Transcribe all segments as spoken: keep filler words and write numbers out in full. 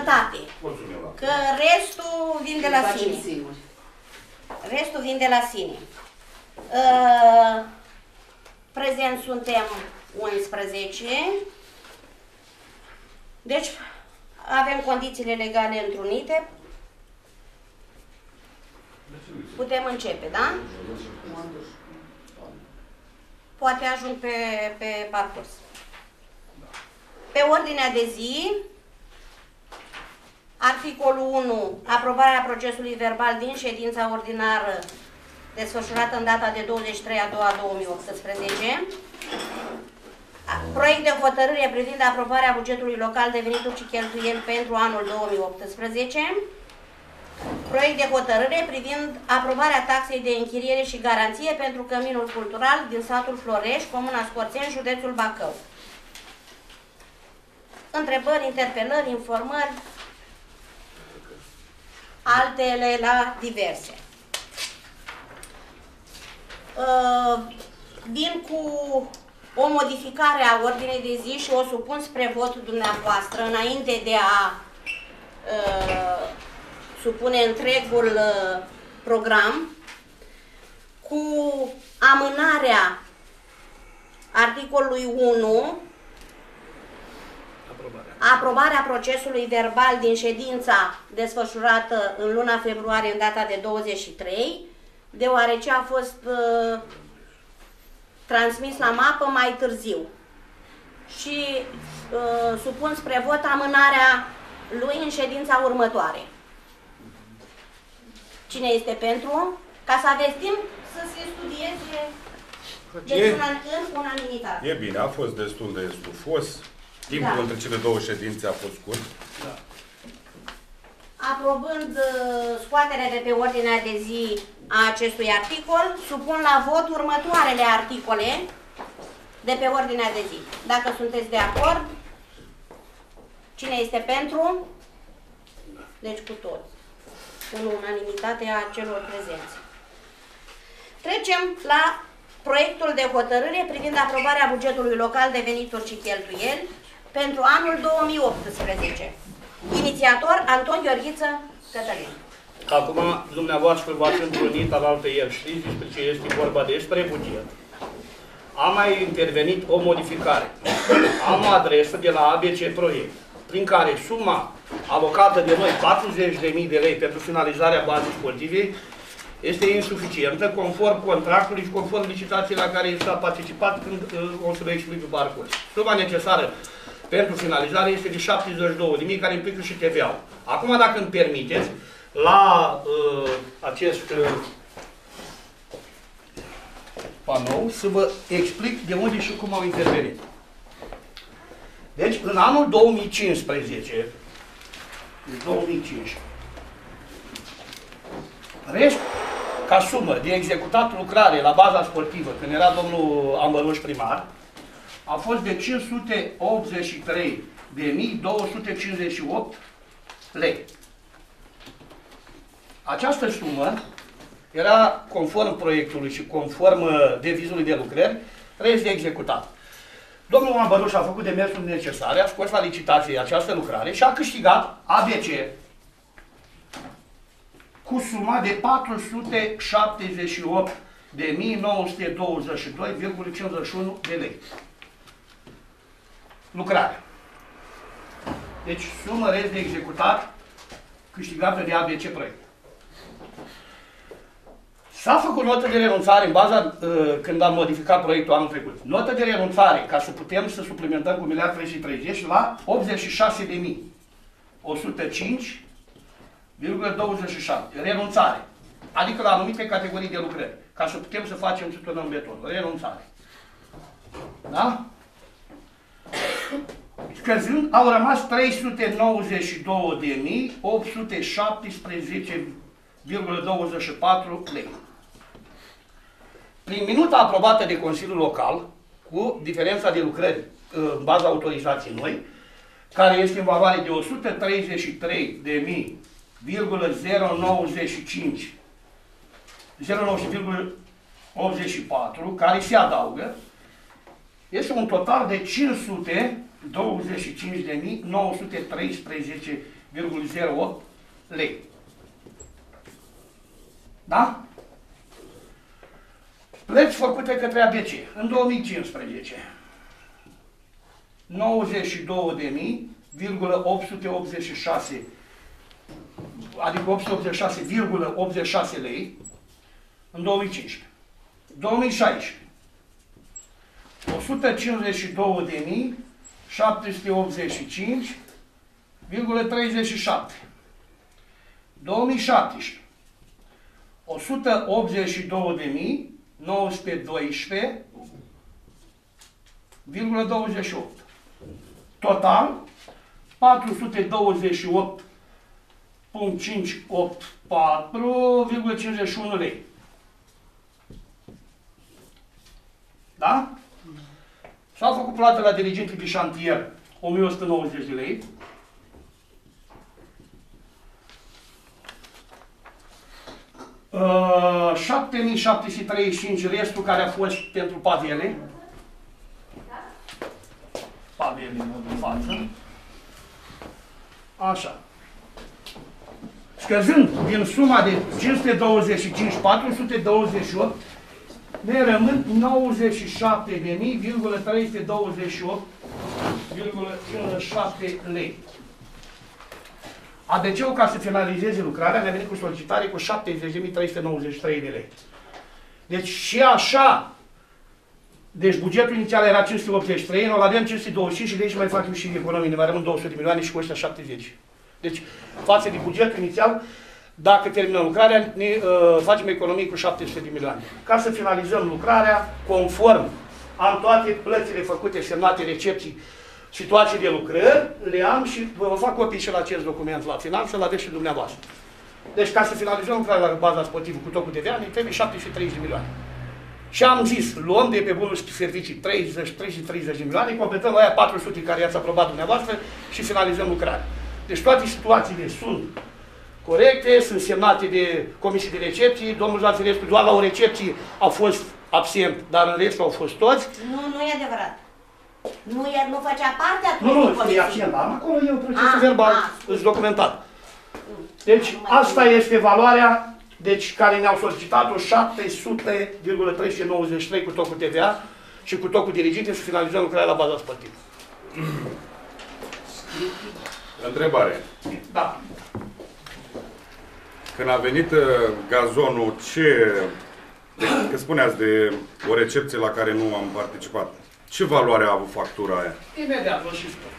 jumătate. Că restul vin de la sine. Restul vin de la sine. Uh, prezent suntem unsprezece. Deci avem condițiile legale întrunite. Putem începe, da? Poate ajung pe, pe parcurs. Pe ordinea de zi, articolul unu, aprobarea procesului verbal din ședința ordinară desfășurată în data de douăzeci și trei a doua două mii optsprezece. Proiect de hotărâre privind aprobarea bugetului local de venituri și cheltuieli pentru anul două mii optsprezece. Proiect de hotărâre privind aprobarea taxei de închiriere și garanție pentru Căminul Cultural din satul Florești, comuna Scorțeni, județul Bacău. Întrebări, interpelări, informări, altele la diverse. Vin cu o modificare a ordinei de zi și o supun spre vot dumneavoastră înainte de a uh, supune întregul uh, program, cu amânarea articolului unu, aprobarea. aprobarea procesului verbal din ședința desfășurată în luna februarie în data de douăzeci și trei, deoarece a fost uh, transmis la mapă mai târziu. Și uh, supun spre vot amânarea lui în ședința următoare. Cine este pentru? Ca să aveți timp să se studieze deci una, în unanimitate. E bine, a fost destul de stufos. Timpul da. între cele două ședințe a fost scurt. Da. Aprobând uh, scoaterea de pe ordinea de zi a acestui articol, supun la vot următoarele articole de pe ordinea de zi. Dacă sunteți de acord, cine este pentru? Deci cu toți. În unanimitate a celor prezenți. Trecem la proiectul de hotărâre privind aprobarea bugetului local de venituri și cheltuieli pentru anul două mii optsprezece. Inițiator Anton Gheorghiță Cătălin. Acum, dumneavoastră v-ați întrunit alaltă ieri, știți despre ce este vorba despre buget. Am mai intervenit o modificare. Am o adresă de la A B C Proiect, prin care suma alocată de noi, patruzeci de mii de lei pentru finalizarea bazei sportive, este insuficientă, conform contractului și conform licitației la care s-a participat când o să vă explic după parcurs. Suma necesară pentru finalizare este de șaptezeci și două de mii, care implică și T V A-ul. Acum, dacă îmi permiteți, la uh, acest uh, panou, să vă explic de unde și cum au intervenit. Deci, în anul două mii cincisprezece, două mii cinci, rest, ca sumă de executat lucrare la baza sportivă, când era domnul Ambăruș primar, a fost de cinci sute optzeci și trei de mii două sute cincizeci și opt lei. Această sumă era conform proiectului și conform devizului de lucrări, rest de executat. Domnul Ambăruș a făcut demersul necesare, a scos la licitație această lucrare și a câștigat A B C cu suma de patru sute șaptezeci și opt de mii nouă sute douăzeci și doi virgulă cincizeci și unu de lei. Lucrare. Deci sumă rest de executat câștigată de A B C Proiect. S-a făcut notă de renunțare în baza, uh, când am modificat proiectul anul trecut. Notă de renunțare ca să putem să suplimentăm cu miliard trei sute treizeci la optzeci și șase de mii o sută cinci virgulă douăzeci și șapte. Renunțare. Adică la anumite categorii de lucrări. Ca să putem să facem și turnăm beton. Renunțare. Da? Scăzând, au rămas trei sute nouăzeci și două de mii opt sute șaptesprezece virgulă douăzeci și patru lei. Prin minuta aprobată de Consiliul Local, cu diferența de lucrări în baza autorizației noi, care este în valoare de o sută treizeci și trei de mii zero nouăzeci și cinci virgulă optzeci și patru, care se adaugă, este un total de cinci sute douăzeci și cinci de mii nouă sute treisprezece virgulă zero opt lei. Da? Plăți făcute către A B C în două mii cincisprezece. nouăzeci și două de mii, opt sute optzeci și șase, adică opt sute optzeci și șase virgulă optzeci și șase lei în două mii cincisprezece. două mii șaisprezece. o sută cincizeci și două de mii, șapte sute optzeci și cinci virgulă treizeci și șapte. două mii șaptesprezece. o sută optzeci și două de mii, nouă sute doisprezece virgulă douăzeci și opt. Total, patru sute douăzeci și opt virgulă cinci opt patru virgulă cincizeci și unu lei. Da? S-a făcut plată la dirigenții de șantier o mie o sută nouăzeci de lei. Uh, șapte mii șapte sute treizeci și cinci, restul care a fost pentru pavele. Pavele în față. Așa. Scăzând din suma de cinci sute douăzeci și cinci, patru sute douăzeci și opt, ne rămân nouăzeci și șapte de mii, trei sute douăzeci și opt virgulă cincizeci și șapte lei. A B C-ul, ca să finalizeze lucrarea, ne-a venit cu solicitare cu șaptezeci de mii trei sute nouăzeci și trei de lei. Deci și așa, deci bugetul inițial era cinci sute optzeci și trei, noi avem cinci sute douăzeci și cinci și de aici mai facem și economii, ne mai rămân două sute de milioane și cu ăștia șaptezeci. Deci, față de bugetul inițial, dacă terminăm lucrarea, ne uh, facem economii cu șapte sute de milioane. Ca să finalizăm lucrarea, conform, am toate plățile făcute, semnate, recepții, situații de lucrări, le am și vă fac copii și la acest document la final, să-l aveți și dumneavoastră. Deci, ca să finalizăm lucrarea la baza sportivă cu tot cu T V A, ne trebuie șapte sute treizeci de milioane. Și am zis, luăm de pe bunuri și servicii treizeci, trei sute treizeci de milioane, completăm aia patru sute care i-ați aprobat dumneavoastră și finalizăm lucrarea. Deci toate situațiile sunt corecte, sunt semnate de comisii de recepții. Domnul Zanfirescu doar la o recepție a fost absent, dar în restul au fost toți. Nu, nu e adevărat. Nu, e, nu făcea parte atunci Nu, din nu, comisie. e absent, am acolo e un proces Ah, verbal, ah, îți documentat. Deci Nu mai asta este valoarea, deci care ne-au solicitat-o șapte sute virgulă trei sute nouăzeci și trei cu tot cu T V A și cu tot cu diriginte și finalizăm lucrarea la baza sportivă. Întrebare. Da. Când a venit uh, gazonul, ce... Că spuneați de o recepție la care nu am participat. Ce valoare a avut factura aia? Imediat vă și spun.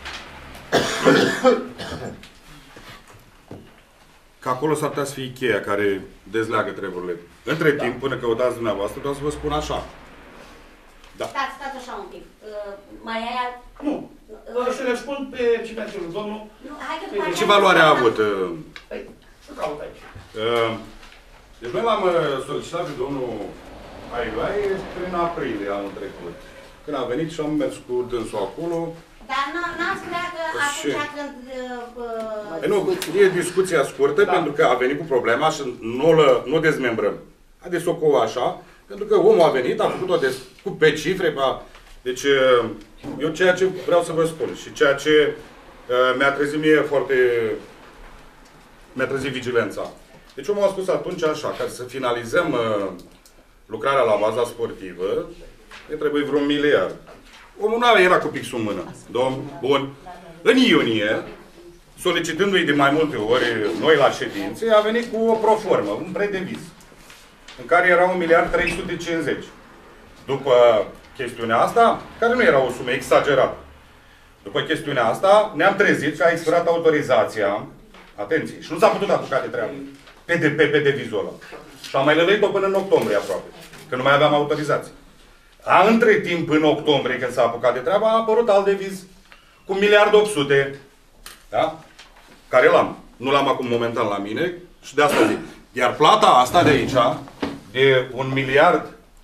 Că acolo s-ar putea să fie cheia care dezleagă treburile. Între Da. timp, până căutați dumneavoastră, vreau să vă spun așa. Da. Stați, stați așa un pic. Uh, mai ai alt... Nu. Uh, să răspund pe citațiul domnul. Nu, hai că Păi, după Ce aceea valoare a discutăm. avut? uh, Păi, să caut aici. uh, Deci noi l-am uh, solicitat pe domnul Aigai prin aprilie anul trecut. Când a venit și am mers cu dânsul acolo. Dar n-ați vrea că Și- atunci când... uh, E, nu, e discuția scurtă, Da. pentru că a venit cu problema și nu o nu dezmembrăm. Haideți să o cu așa, pentru că omul a venit, a făcut-o de, cu pe cifre, pe, deci eu ceea ce vreau să vă spun și ceea ce uh, mi-a trezit mie foarte, mi-a trezit vigilența. Deci omul a spus atunci așa, ca să finalizăm uh, lucrarea la baza sportivă, ne trebuie vreun miliard. Omul nu era cu pixul în mână. Domn, bun. În iunie, solicitându-i de mai multe ori noi la ședințe, a venit cu o proformă, un predevis, în care era un miliard trei sute cincizeci. După chestiunea asta, care nu era o sumă exagerată, după chestiunea asta, ne-am trezit și a expirat autorizația, atenție, și nu s-a putut apuca de treabă, pe, de, pe, pe devizul ăla. Și am mai lălăit-o până în octombrie aproape, că nu mai aveam autorizație. A, între timp, în octombrie, când s-a apucat de treabă, a apărut alt deviz cu un miliard opt sute, da? Care l-am. Nu l-am acum momentan la mine și de asta zic. Iar plata asta de aici, de un miliard,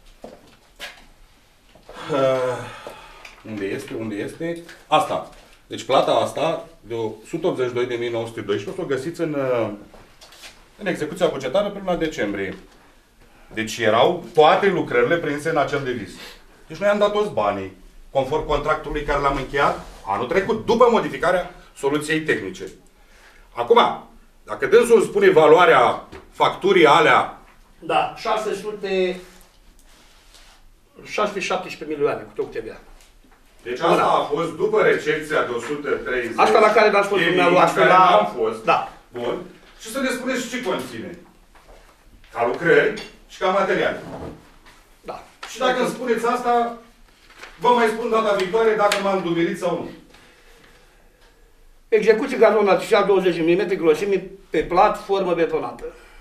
uh, unde este, unde este? Asta. Deci plata asta, de o sută optzeci și doi de mii nouă sute doisprezece, o găsiți în, uh, în execuția bugetară pe luna decembrie. Deci erau toate lucrările prinse în acel deviz. Deci noi am dat toți banii, conform contractului care l-am încheiat anul trecut, după modificarea soluției tehnice. Acum, dacă dânsul spune valoarea facturii alea... Da, șase sute șaptesprezece milioane cu tot T V A. Deci asta a fost după recepția de o sută treizeci. Asta la care l-ați spus dumneavoastră la... am fost. Da. Bun. Și să ne spuneți ce conține. Ca lucrări și ca materiale. Da. Și dacă îmi spuneți asta, vă mai spun data viitoare dacă m-am dumerit sau nu. Execuție gazon artificial douăzeci de milimetri grosime pe plat, formă betonată.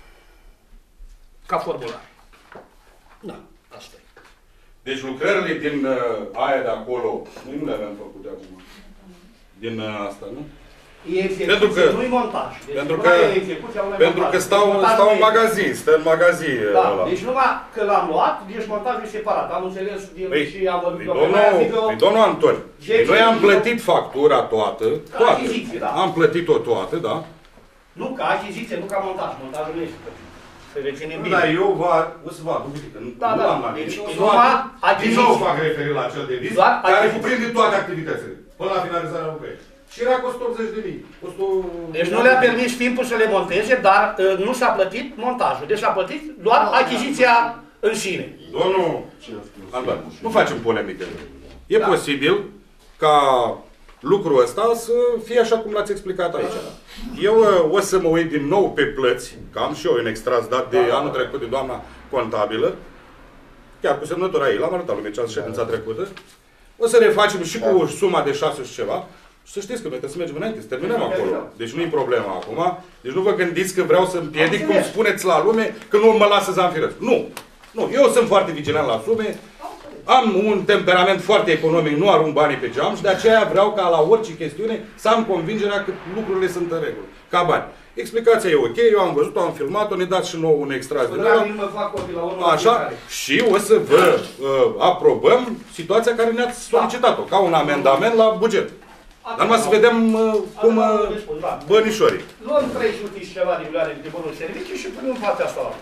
Ca formular. Da, asta e. Deci lucrările din uh, aia de acolo, noi nu le aveam făcute acum. Din uh, asta, nu? E execuție, pentru că, nu-i montaj. Deci pentru că, execuție, pentru că stau, stau în magazin, stă în magazin. Da, ăla. deci numai că l-am luat, deci montajul e separat. Am înțeles din Păi, și am vorbit păi, cu domnul, adică, păi, domnul Antoni, păi, noi am plătit factura toată, toată. achiziție, da. Am plătit-o toată, da? Nu ca achiziție, nu ca montaj. Montajul nu este plătit. Să reținem Nu, bine. dar eu vă, o să vă aduc, că nu, Da, nu da. am la mine. Deci, O să numai vă aduc, din achiziție. nou fac referire la acel deviz, Doar care achiziție. cuprinde toate activitățile, până la finalizarea lucrării. Și era cu o sută optzeci de mii. o sută... Deci nu le-a permis timpul să le monteze, dar uh, nu s-a plătit montajul. Deci s-a plătit doar achiziția în sine. Domnul Alban, nu facem polemică. E Da. posibil ca lucrul ăsta să fie așa cum l-ați explicat aici. Eu uh, o să mă uit din nou pe plăți, că am și eu un extras dat de anul trecut de doamna contabilă, chiar cu semnătura ei, l-am arătat lui Mircea ședința trecută. O să ne facem și cu suma de șase și ceva. Și să știți că noi trebuie să mergem înainte, să terminăm acolo. Deci nu e problema acum. Deci nu vă gândiți că vreau să împiedic, cum spuneți la lume, că nu mă lasă să zanfiresc. Nu! Nu, eu sunt foarte vigilant la sume. Am un temperament foarte economic, nu arunc banii pe geam și de aceea vreau ca la orice chestiune să am convingerea că lucrurile sunt în regulă. Ca bani. Explicația e ok, eu am văzut-o, am filmat-o, ne dați și nouă un extras din ăla. Așa, și o să vă uh, aprobăm situația care ne-ați solicitat-o, ca un amendament la buget. Dar numai să vedem uh, cum uh, bănișorii. Luăm trei sute și ceva de milioane de bunuri servicii și punem partea asta la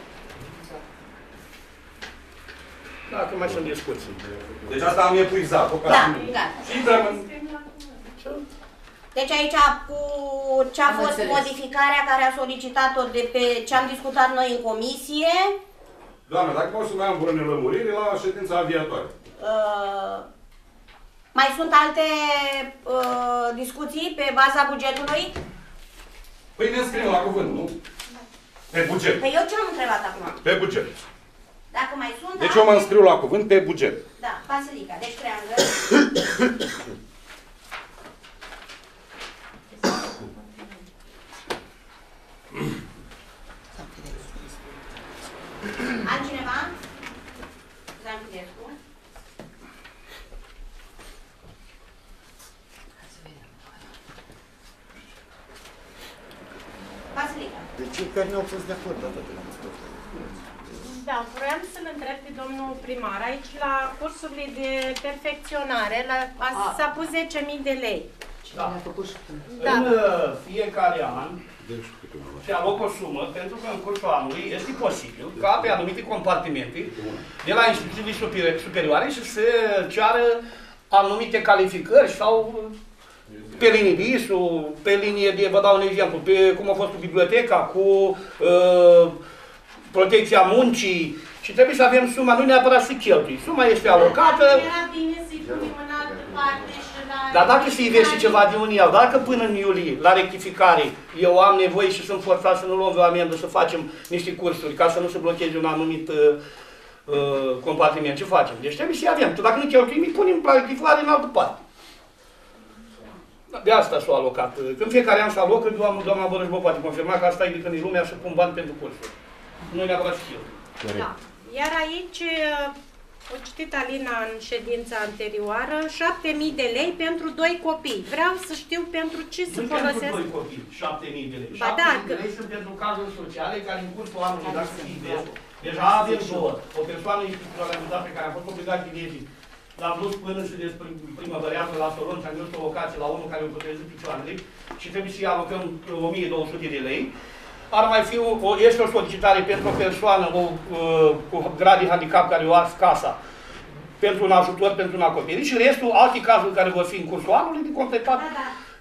Dacă mai sunt discuții. Deci asta am epuizat. Da, gata. Deci aici cu ce a Am fost înțeles. modificarea care a solicitat-o de pe ce am discutat noi în comisie, Doamne, dacă o să mai am vreo nelămurire la ședința aviatoare. uh, mai sunt alte uh, discuții pe baza bugetului? Păi ne înscriem la cuvânt, nu? Pe buget. Păi eu ce am întrebat acum? Pe buget. Dacă mai sunt Deci eu mă înscriu la cuvânt pe buget. Da, Basilica, deci treangă. Altcineva? Zancuiescu? Basilica. Deci cei care nu au fost de acord, da, toate le-am spus. Da, vreau să-l întreb pe domnul primar. Aici, la cursurile de perfecționare, la- a- s-a pus zece mii de lei. Da. Da. În uh, fiecare an se alocă o sumă pentru că în cursul anului este posibil ca pe anumite compartimente de la instituțiile superi- superioare să se ceară anumite calificări sau pe linii de I S U, pe linie de, vă dau un exemplu, pe cum a fost cu biblioteca, cu uh, protecția muncii și trebuie să avem suma, nu neapărat să cheltui. Suma este alocată. Era bine să-i punem în altă parte și la... Dar dacă se investi ceva de un el, dacă până în iulie, la rectificare, eu am nevoie și sunt forțat să nu luăm o amendă, să facem niște cursuri, ca să nu se blocheze un anumit uh, uh, compartiment, ce facem? Deci trebuie să avem. Dacă nu cheltuim, îi punem la rectificare în altă parte. De asta s-a alocat. Când fiecare an se alocă, doamna, doamna Bărăș vă poate confirma că asta e de când e lumea să pun bani pentru cursuri. Nu e neapărat și cheltui. Da. Iar aici, o citit Alina în ședința anterioară, șapte mii de lei pentru doi copii. Vreau să știu pentru ce să Nu folosesc. pentru doi copii, șapte mii de lei. Ba șapte da, mii de că- lei sunt pentru cazuri sociale care în cursul anului, dacă se invest, deja avem două. O persoană instituționalizată pe care a fost obligat de lege. L-am dus până și despre primăvărească la Soron și am dus o locație la unul care o protejeze picioarele și trebuie să-i alocăm o mie două sute de lei. Ar mai fi o, o- este o solicitare pentru o persoană o, uh, cu grad de handicap care o ars casa pentru un ajutor, pentru un acoperit și restul, alte cazuri care vor fi în cursul anului, de completat. Da, da.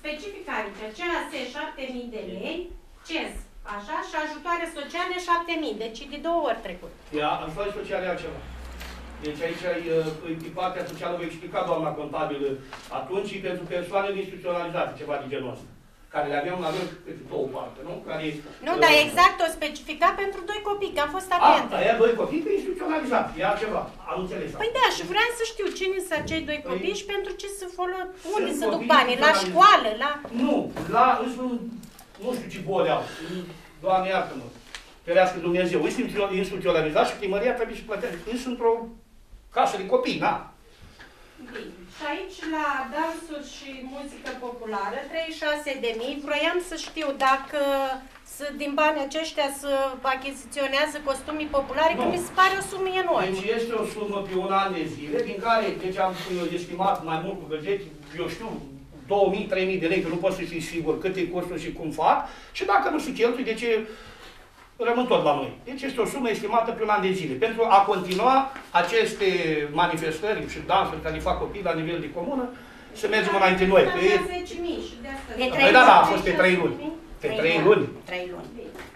specific aici, C A S șapte mii de lei, C E Z, așa, și ajutoare sociale șapte mii, deci de două ori trecut. Ea, ajutoare sociale e altceva. Deci aici e partea socială, vă explica doamna contabilă atunci, pentru persoanele instituționalizate, ceva de genul ăsta. Care le aveam, avem două parte, nu? Care, nu, dar exact o specifica pentru doi copii, că am fost a, atentă. aia doi copii pe instituționalizat, e altceva, am înțeles. Păi da, și vreau să știu cine sunt acei doi copii Păi, și pentru ce să folosim, unde să duc copii banii, la școală, la... Nu, la, nu știu ce boli au, Doamne iartă-mă, ferească Dumnezeu, instituționalizat și primăria trebuie să plătească, sunt într-o casă de copii, na. Bine. Și aici la dansuri și muzică populară, treizeci și șase de mii, vroiam să știu dacă să, din banii aceștia să achiziționează costumii populare, no. Că mi se pare o sumă enormă. Deci este o sumă pe un an de zile, din care, deci am estimat mai mult cu găzeti, eu știu, două mii, trei mii de lei, că nu pot să fiu sigur câte cursuri și cum fac, și dacă nu se cheltui, de ce rămân tot la noi. Deci este o sumă estimată pe un an de zile. Pentru a continua aceste manifestări și dansuri care le fac copii la nivel de comună, să mergem înainte noi. Pe... zece mii și de asta. Păi da, da, a fost pe trei luni. Pe trei luni. trei luni.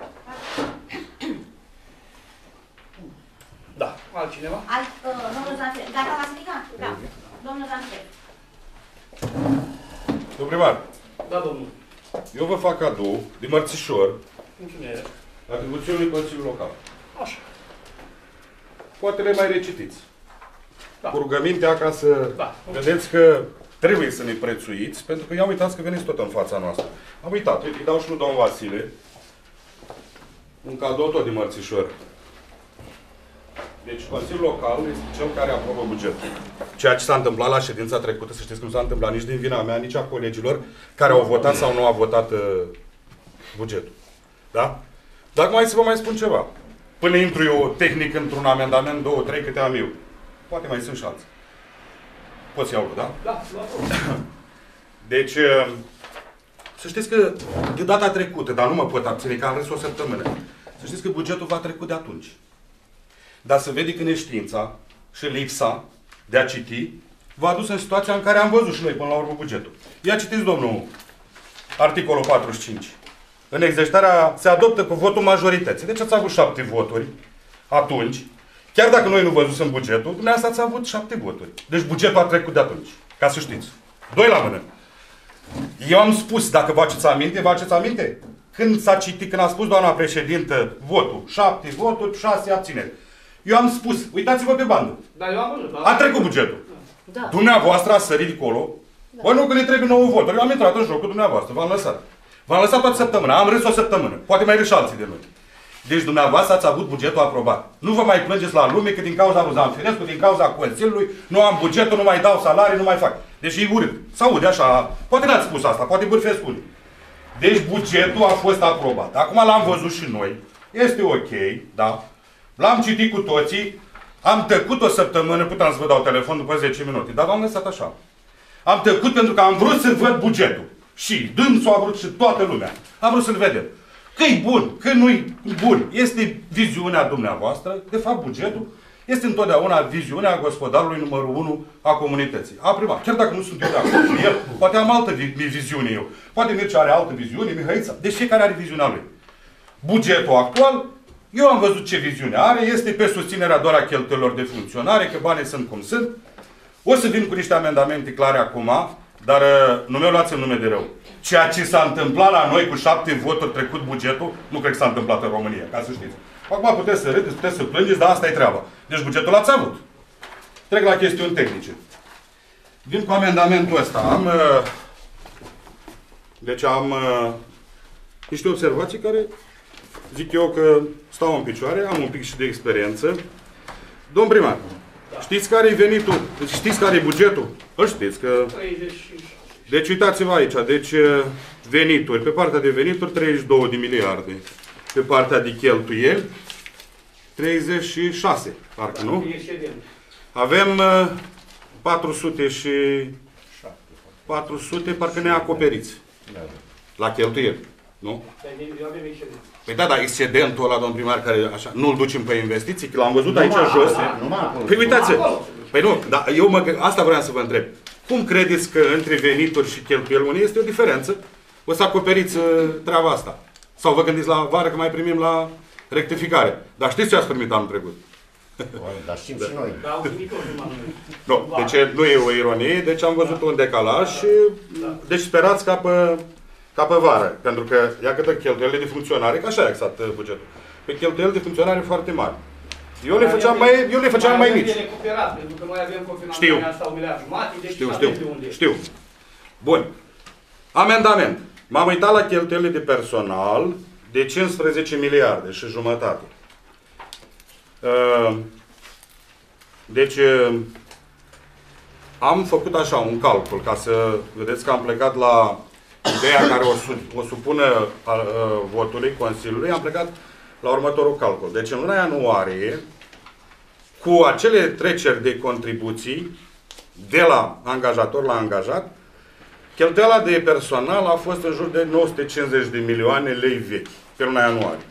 Da. Altcineva? Alt, uh, domnul Zanfred. Gata, v-ați ridicat? Da. Domnul Zanfred. Domnul primar. Da, domnul. Eu vă fac cadou de mărțișor Mulțumesc. atribuțiunii Consiliului Local. Așa. Poate le mai recitiți. Da. Cu rugămintea ca să Da. vedeți că trebuie să ne prețuiți, pentru că ia uitați că veniți tot în fața noastră. Am uitat, uite, îi dau și lui domnul Vasile un cadou tot de mărțișor. Deci Consiliul Local este cel care aprobă bugetul. Ceea ce s-a întâmplat la ședința trecută, să știți că nu s-a întâmplat nici din vina mea, nici a colegilor care au votat sau nu au votat uh, bugetul. Da? Dar acum hai să vă mai spun ceva. Până intru eu tehnic într-un amendament, două, trei, câte am eu. Poate mai sunt și alții. Pot să iau, da? Da, da. Deci, să știți că de data trecută, dar nu mă pot abține, că am râs o săptămână, să știți că bugetul va trecut de atunci. Dar să vede că neștiința și lipsa de a citi v-a adus în situația în care am văzut și noi până la urmă bugetul. Ia citiți, domnul, articolul patruzeci și cinci. În exercitarea se adoptă cu votul majorității. Deci ați avut șapte voturi atunci. Chiar dacă noi nu văzusem bugetul, dumneavoastră ați avut șapte voturi. Deci bugetul a trecut de atunci. Ca să știți. Doi la mână. Eu am spus, dacă vă aceți aminte, vă aceți aminte? Când s-a citit, când a spus doamna președintă votul, șapte voturi, șase abțineri. Eu am spus, uitați-vă pe bandă. Da, eu am văzut. Da. A trecut bugetul. Da. Dumneavoastră ați sărit acolo. Da. Bă, nu că ne trebuie nouă voturi. Eu am intrat în jocul dumneavoastră. V-am lăsat. V-am lăsat toată săptămâna. Am râs o săptămână. Poate mai râs și alții de noi. Deci dumneavoastră ați avut bugetul aprobat. Nu vă mai plângeți la lume că din cauza lui Zanfirescu, din cauza Consiliului, nu am bugetul, nu mai dau salarii, nu mai fac. Deci e urât. S-aude așa. Poate n-ați spus asta, poate bârfesc unii. Deci bugetul a fost aprobat. Acum l-am văzut și noi. Este ok, da? L-am citit cu toții. Am tăcut o săptămână, puteam să vă dau telefon după zece minute, dar v-am lăsat așa. Am tăcut pentru că am vrut să văd bugetul. Și dânsul a vrut și toată lumea. Am vrut să-l vedem. Că-i bun, că nu-i bun. Este viziunea dumneavoastră. De fapt, bugetul este întotdeauna viziunea gospodarului numărul unu a comunității. A primat. Chiar dacă nu sunt eu de acord cu el, poate am altă vi viziune eu. Poate Mircea are altă viziune, Mihăița. Deci fiecare are viziunea lui. Bugetul actual, eu am văzut ce viziune are. Este pe susținerea doar a cheltuielor de funcționare, că banii sunt cum sunt. O să vin cu niște amendamente clare acum, dar nu mi-o luați în nume de rău. Ceea ce s-a întâmplat la noi cu șapte voturi trecut bugetul, nu cred că s-a întâmplat în România, ca să știți. Acum puteți să râdeți, puteți să plângeți, dar asta e treaba. Deci bugetul l-ați avut. Trec la chestiuni tehnice. Vin cu amendamentul ăsta. Am, deci am niște observații care zic eu că stau în picioare, am un pic și de experiență. Domn primar, da. Știți care e venitul? Deci știți care e bugetul? Îl știți că... treizeci și șase. Deci uitați-vă aici, deci venituri, pe partea de venituri treizeci și două de miliarde, pe partea de cheltuieli treizeci și șase, parcă nu? Avem patru sute și patru sute, parcă neacoperiți la cheltuieli, nu? Păi da, dar excedentul ăla, domn primar, care așa, nu-l ducem pe investiții, că l-am văzut aici jos. Păi uitați-vă, păi nu, dar eu mă, asta vreau să vă întreb. Cum credeți că între venituri și cheltuieli este o diferență? O să acoperiți treaba asta. Sau vă gândiți la vară că mai primim la rectificare. Dar știți ce ați primit anul trecut? Dar știm și noi. Nu, deci nu e o ironie, deci am văzut un decalaj și deci sperați ca pe, ca pe vară. Pentru că, ia câtă cheltuielile de funcționare, că așa e exact bugetul. Pe cheltuieli de funcționare foarte mari. Eu le făceam mai, eu le făceam mai mici. Pentru că noi avem cofinanțarea asta un miliard jumate, deci știu, știu, știu. Bun. Amendament. M-am uitat la cheltuielile de personal de cincisprezece miliarde și jumătate. Deci, am făcut așa un calcul, ca să vedeți că am plecat la ideea care o, o supune votului Consiliului, am plecat la următorul calcul. Deci, în luna ianuarie, cu acele treceri de contribuții de la angajator la angajat, cheltuiala de personal a fost în jur de nouă sute cincizeci de milioane lei vechi, pe luna ianuarie.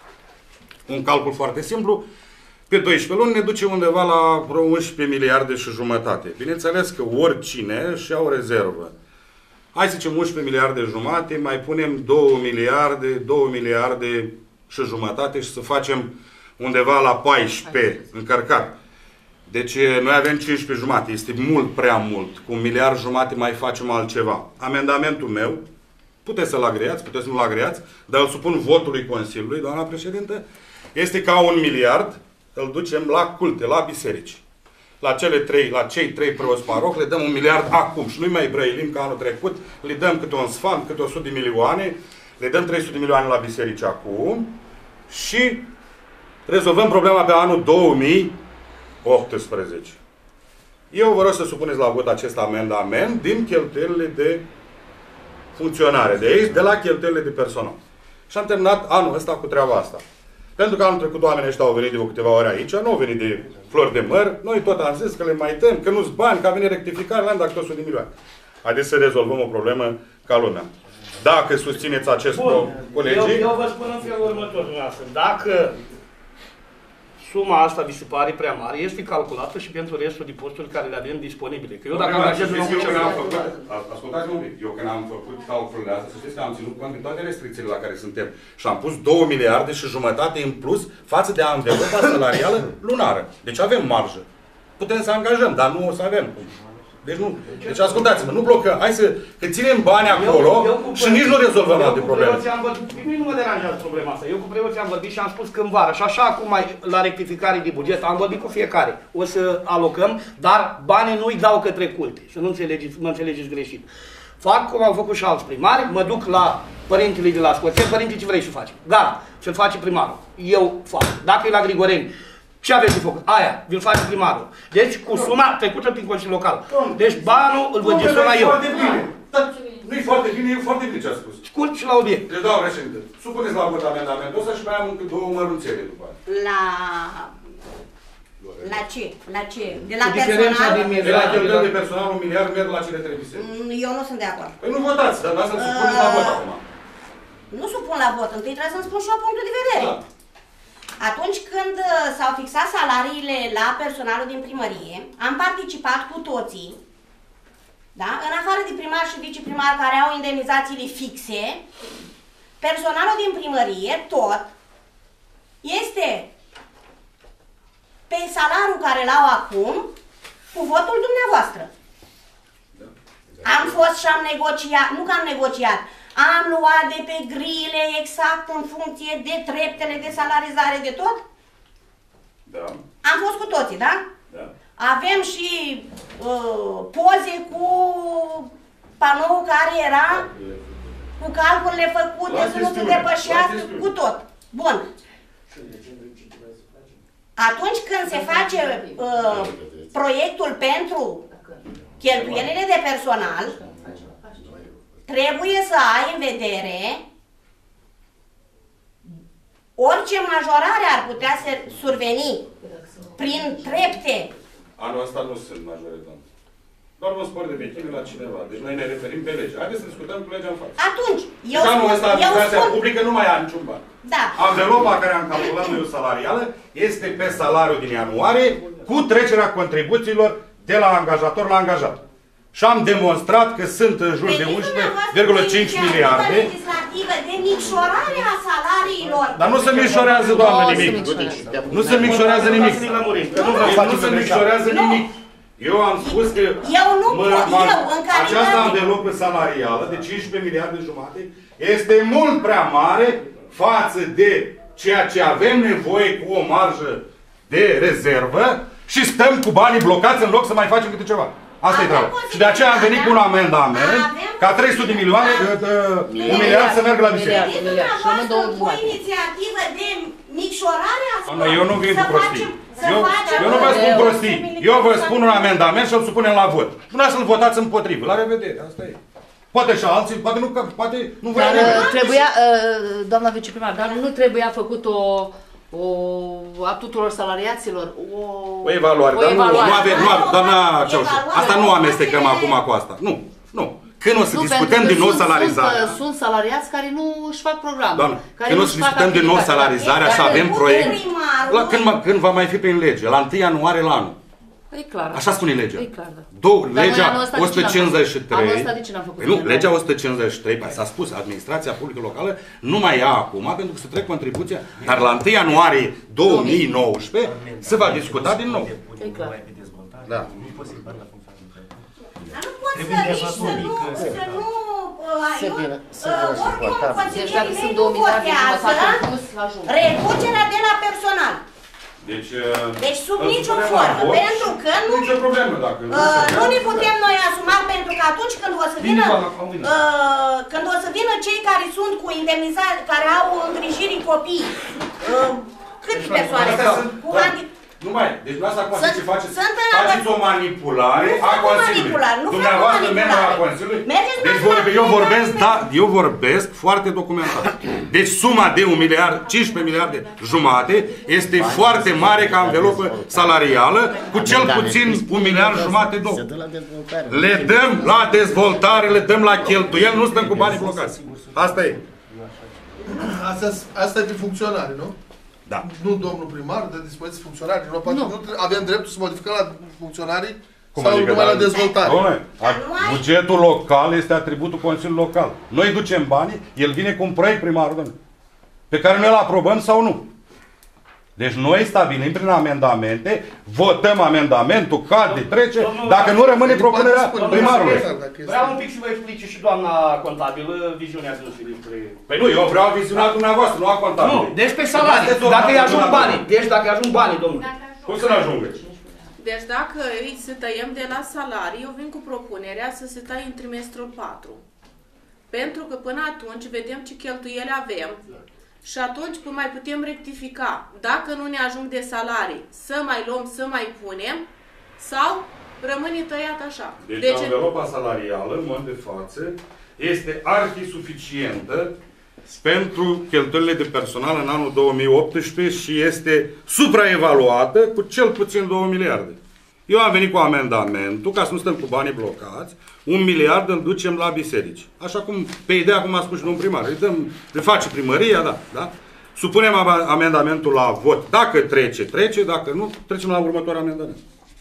Un calcul foarte simplu. Pe doisprezece luni ne duce undeva la vreo unsprezece miliarde și jumătate. Bineînțeles că oricine și au rezervă. Hai să zicem unsprezece miliarde jumate, mai punem două miliarde, două miliarde și jumătate și să facem undeva la paisprezece încărcat. Deci noi avem cincisprezece jumate, este mult prea mult. Cu un miliard jumate mai facem altceva. Amendamentul meu, puteți să-l agreați, puteți să nu-l agreați, dar îl supun votului Consiliului, doamna președintă, este ca un miliard, îl ducem la culte, la biserici. La, cele trei, la cei trei preoți paroh le dăm un miliard acum și nu-i mai brăilim ca anul trecut, le dăm câte un sfant, câte o sută de milioane, le dăm trei sute de milioane la biserici acum și rezolvăm problema pe anul două mii optsprezece. Eu vă rog să supuneți la vot acest amendament din cheltuielile de funcționare, de aici, de la cheltuielile de personal. Și am terminat anul ăsta cu treaba asta. Pentru că anul trecut oamenii ăștia au venit de o câteva ore aici, nu au venit de flori de măr, noi tot am zis că le mai dăm, că nu-s bani, că a venit rectificare, le-am dat o sută de milioane. Haideți să rezolvăm o problemă ca lumea. Dacă susțineți acest Bun. colegii... Eu, eu vă spun în felul următor, dumneavoastră. Dacă suma asta vi se pare prea mare, este calculată și pentru restul de posturi care le avem disponibile. Că eu dacă angajez un om ce am făcut, ascultați-mă un pic, eu când am făcut calculele astea, să știți că am ținut cont de toate restricțiile la care suntem și am pus două miliarde și jumătate în plus față de anvelopa salarială lunară. Deci avem marjă. Putem să angajăm, dar nu o să avem. Deci nu. Deci ascultați-mă, nu blocăm. Hai să că ținem bani acolo eu, eu și nici nu rezolvăm alte probleme. Mie nu mă deranjează problema asta. Eu cu preoții am vorbit și am spus că în vară. Și așa acum mai, la rectificare de buget am vorbit cu fiecare. O să alocăm, dar banii nu-i dau către culte. Să nu înțelegeți, mă înțelegeți greșit. Fac cum au făcut și alți primari, mă duc la părintele de la Scoțel, părinte, ce vrei să faci? Gata, să-l face primarul. Eu fac. Dacă e la Grigoreni, ce aveți de făcut? Aia, vi-l face primarul. Deci, cu suma trecută prin Consiliul Local. Deci, banul îl voi gestiona eu. Nu-i foarte bine, e foarte bine ce a spus. Scurt și la obiect. Deci, doamnă președinte, supuneți la vot amendamentul ăsta și mai am încă două mărunțele după aia. La... La ce? La ce? De la Diferența personal? din De la cheltuieli de personal, un miliard merg la cele trei biserici. Eu nu sunt de acord. Păi nu votați, dar vreau să-l supuneți la vot acum. Nu supun la vot. Întâi trebuie să-mi spun și eu punctul de vedere. Da. Atunci când s-au fixat salariile la personalul din primărie, am participat cu toții, da? În afară de primar și viceprimar care au indemnizațiile fixe, personalul din primărie, tot, este pe salariul care l-au acum, cu votul dumneavoastră. Am fost și am negociat, nu că am negociat, am luat de pe grile exact în funcție de treptele de salarizare de tot? Da. Am fost cu toții, da? Da. Avem și uh, poze cu panou care era, cu calculele făcute, să nu se depășească, cu tot. Bun. Atunci când se face uh, proiectul pentru cheltuielile de personal, trebuie să ai în vedere orice majorare ar putea să surveni prin trepte. Anul ăsta nu sunt majore, doamne. Doar un spor de vechime la cineva. Deci noi ne referim pe lege. Haideți să discutăm cu legea în față. Atunci, eu deci anul ăsta spun, eu administrația spun... publică nu mai are niciun bani. Da. Anvelopa care am calculat noi salarială este pe salariul din ianuarie cu trecerea contribuțiilor de la angajator la angajat. și am demonstrat că sunt în jur de unsprezece virgulă cinci miliarde. Legislativă de micșorarea salariilor. Dar nu se micșorează, doamnă, nimic. Nu se micșorează nimic. Nu se micșorează nimic. Eu am spus că eu nu mă, pot, eu, în care această anvelopă salarială de cincisprezece miliarde jumate este mult prea mare față de ceea ce avem nevoie cu o marjă de rezervă și stăm cu banii blocați în loc să mai facem câte ceva. Asta e treaba. Și de aceea am venit cu un amendament ca trei sute de milioane, un miliard să meargă la biserică. Cu inițiativă de micșorare a salariilor. Eu nu vin cu prostii. Eu, eu nu vă spun prostii. Eu vă spun un amendament și îl supunem la vot. Dumneavoastră să-l votați împotrivă. La revedere. Asta e. Poate și alții, poate nu, poate nu vrea nimeni. Trebuia, doamna viceprimar, dar nu trebuia făcut o O, a tuturor salariaților, o, o evaluare, o dar evaluare. nu, nu avem, nu avem, doamna Ceaușă, asta nu amestecăm acum cu asta. Nu, nu. Când o să nu, discutăm din nou sunt, salarizarea. Sunt, sunt salariați care nu își fac programul. Doamne, când o să discutăm din nou salarizarea și avem proiect, la, când, când va mai fi prin lege, la întâi ianuarie la anul. E clar. Așa spune legea. E clar, da. Două, legea o sută cincizeci și trei. Anul ăsta de ce n-am făcut? Nu, legea o sută cincizeci și trei, s-a spus, administrația publică locală nu mai ia acum, pentru că se trec contribuția, dar la întâi ianuarie două mii nouăsprezece se va discuta din nou. E clar. Da. Dar nu poți să nici să nu, să nu, oricum consilierii mei nu votează reducerea de la personal. Deci, deci sub nicio formă, pentru că nu, nicio problemă, dacă uh, nu ne putem noi asuma, pentru că atunci când o să vină, uh, când o să vină cei care sunt cu indemnizare, care au îngrijirii copii, uh, câte persoane sunt? Cu handicap. Nu mai, deci dumneavoastră acum ce faceți? Faceți o manipulare a Consiliului. Dumneavoastră, membru al Consiliului. Deci vorbe, eu vorbesc, da, eu vorbesc foarte documentat. Deci suma de un miliard, cincisprezece miliarde jumate este foarte mare ca anvelopă salarială, cu cel puțin un miliard jumate, două. Le dăm la dezvoltare, le dăm la cheltuieli, nu stăm cu banii blocați. Asta e. Asta, asta e pe funcționare, nu? Da. Nu domnul primar, de dispoziție funcționari. Nu, poate nu. nu avem dreptul să modificăm la funcționarii Cum sau adică, numai da, la dezvoltare. Dom'le, bugetul local este atributul Consiliului Local. Noi ducem banii, el vine cu un proiect primarul, dom'le, pe care noi îl aprobăm sau nu. Deci noi stabilim prin amendamente, votăm amendamentul, cade, trece, dacă nu rămâne propunerea primarului. Vreau un pic să vă explice și doamna contabilă viziunea dânsului despre... Păi nu, eu vreau viziunea dumneavoastră, nu a contabilă. Nu, deci pe salarii, dacă îi ajung banii, deci dacă îi ajung banii, domnule. Cum să ne ajungă? Deci dacă îi să tăiem de la salarii, eu vin cu propunerea să se taie în trimestrul patru. Pentru că până atunci vedem ce cheltuieli avem. Și atunci mai putem rectifica. Dacă nu ne ajung de salarii, să mai luăm, să mai punem, sau rămâne tăiat așa. Deci, deci anvelopa salarială, în mod de față, este arhi-suficientă pentru cheltuielile de personal în anul două mii optsprezece și este supraevaluată cu cel puțin două miliarde. Eu am venit cu amendamentul, ca să nu stăm cu banii blocați, un miliard îl ducem la biserici. Așa cum, pe ideea, cum a spus și domnul primar, îi dăm, le face primăria, da, da? Supunem amendamentul la vot. Dacă trece, trece, dacă nu, trecem la următorul amendament.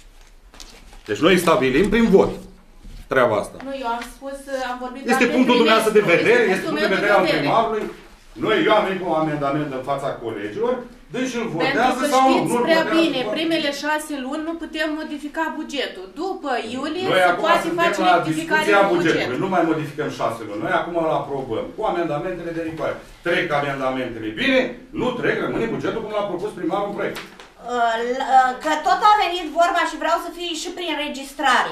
Deci noi stabilim prin vot treaba asta. Nu, eu am spus, am vorbit Este punctul dumneavoastră de vedere, este punctul de vedere al vedere. primarului. Noi, eu am venit cu un amendament în fața colegilor, deci îl Pentru votează că sau nu? știți Nu prea votează, bine, sau... primele șase luni nu putem modifica bugetul. După iulie Noi se acum poate suntem face la rectificare discuția în buget. bugetului. Nu mai modificăm șase luni. Noi acum îl aprobăm cu amendamentele de rigoare. Trec amendamentele bine, nu trec, rămâne bugetul cum l-a propus primarul în proiect. Că tot a venit vorba și vreau să fie și prin registrare.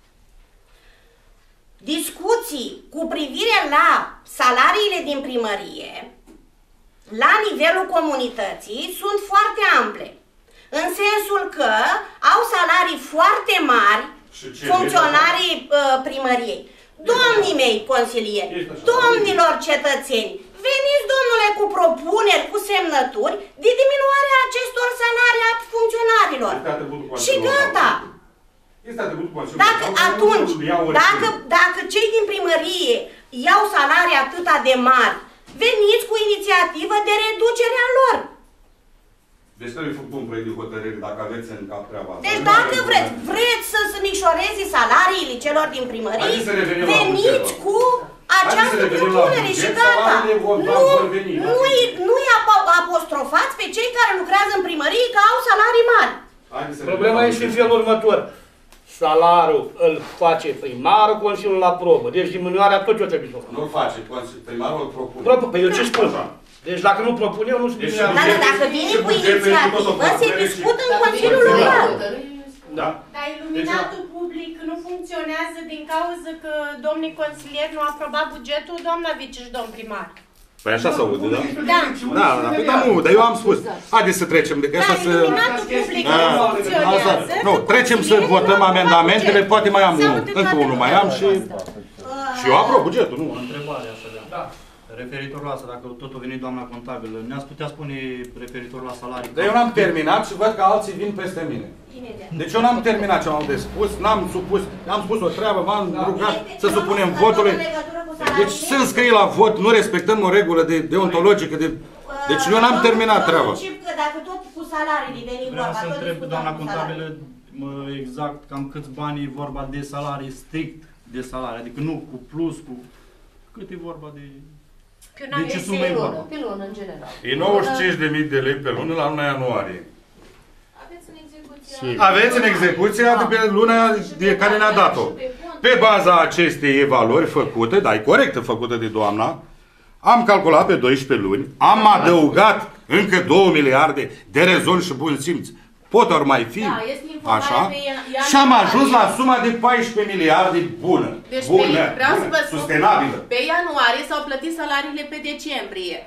Discuții cu privire la salariile din primărie, la nivelul comunității, sunt foarte ample. În sensul că au salarii foarte mari funcționarii uh, primăriei. Domnii mei consilieri, domnilor cetățeni, veniți, domnule, cu propuneri, cu semnături de diminuarea acestor salarii a funcționarilor. Și gata. Dacă atunci, dacă, dacă cei din primărie iau salarii atâta de mari, veniți cu inițiativă de reducere a lor. Deci trebuie făcut un proiect de hotărâre dacă aveți în cap treaba asta. Deci dacă vreți, vreți să se micșoreze salariile celor din primărie, veniți cu această propunere și gata. Nu-i apostrofați pe cei care lucrează în primărie că au salarii mari. Problema este în felul următor. Salariul îl face primarul, Consiliul la probă. Deci diminuarea tot ce trebuie să o facă. Nu face, primarul îl propune. Păi eu ce spun? Deci dacă nu propun eu, nu știu. Dar dacă vine cu inițiativă, se discută în Consiliul Local. Da. Dar iluminatul public nu funcționează din cauza că domnii consilieri nu au aprobat bugetul, doamna vice și domn primar. Păi așa se aude, da? Da. Da, da, păi da, nu, dar eu am spus. Haideți să trecem de asta să... Dar iluminatul public nu funcționează. Nu, trecem să votăm amendamentele, poate mai am unul. Încă unul mai am și... Și eu aprob bugetul, nu? O întrebare așa, da. Referitor la asta, dacă tot a venit doamna contabilă, ne-ați putea spune referitor la salarii? Dar eu n-am terminat și văd că alții vin peste mine. Deci eu n-am terminat ce am de spus, n-am supus, am spus o treabă, m-am rugat să supunem votului. Deci să înscrie la vot, nu respectăm o regulă de deontologică, de... Deci eu n-am terminat treaba. Că dacă tot cu salariile veni vorba, Vreau să întreb doamna contabilă exact cam câți bani e vorba de salarii, strict de salarii, adică nu cu plus, cu... Cât e vorba de... De ce sumă e vorba? Pe lună, în general. E nouăzeci și cinci de mii de lei pe lună la luna ianuarie. Aveți în execuție... Aveți în execuția de pe luna de care ne-a dat-o. Pe baza acestei evaluări făcute, dar e corectă făcută de doamna, am calculat pe doisprezece luni, am adăugat încă două miliarde de rezon și bun simț. Pot ori mai fi, da, așa, și am ajuns la suma de paisprezece miliarde bună, deci bună, pe, vreau bună, să vă spun, sustenabilă. Pe ianuarie s-au plătit salariile pe decembrie.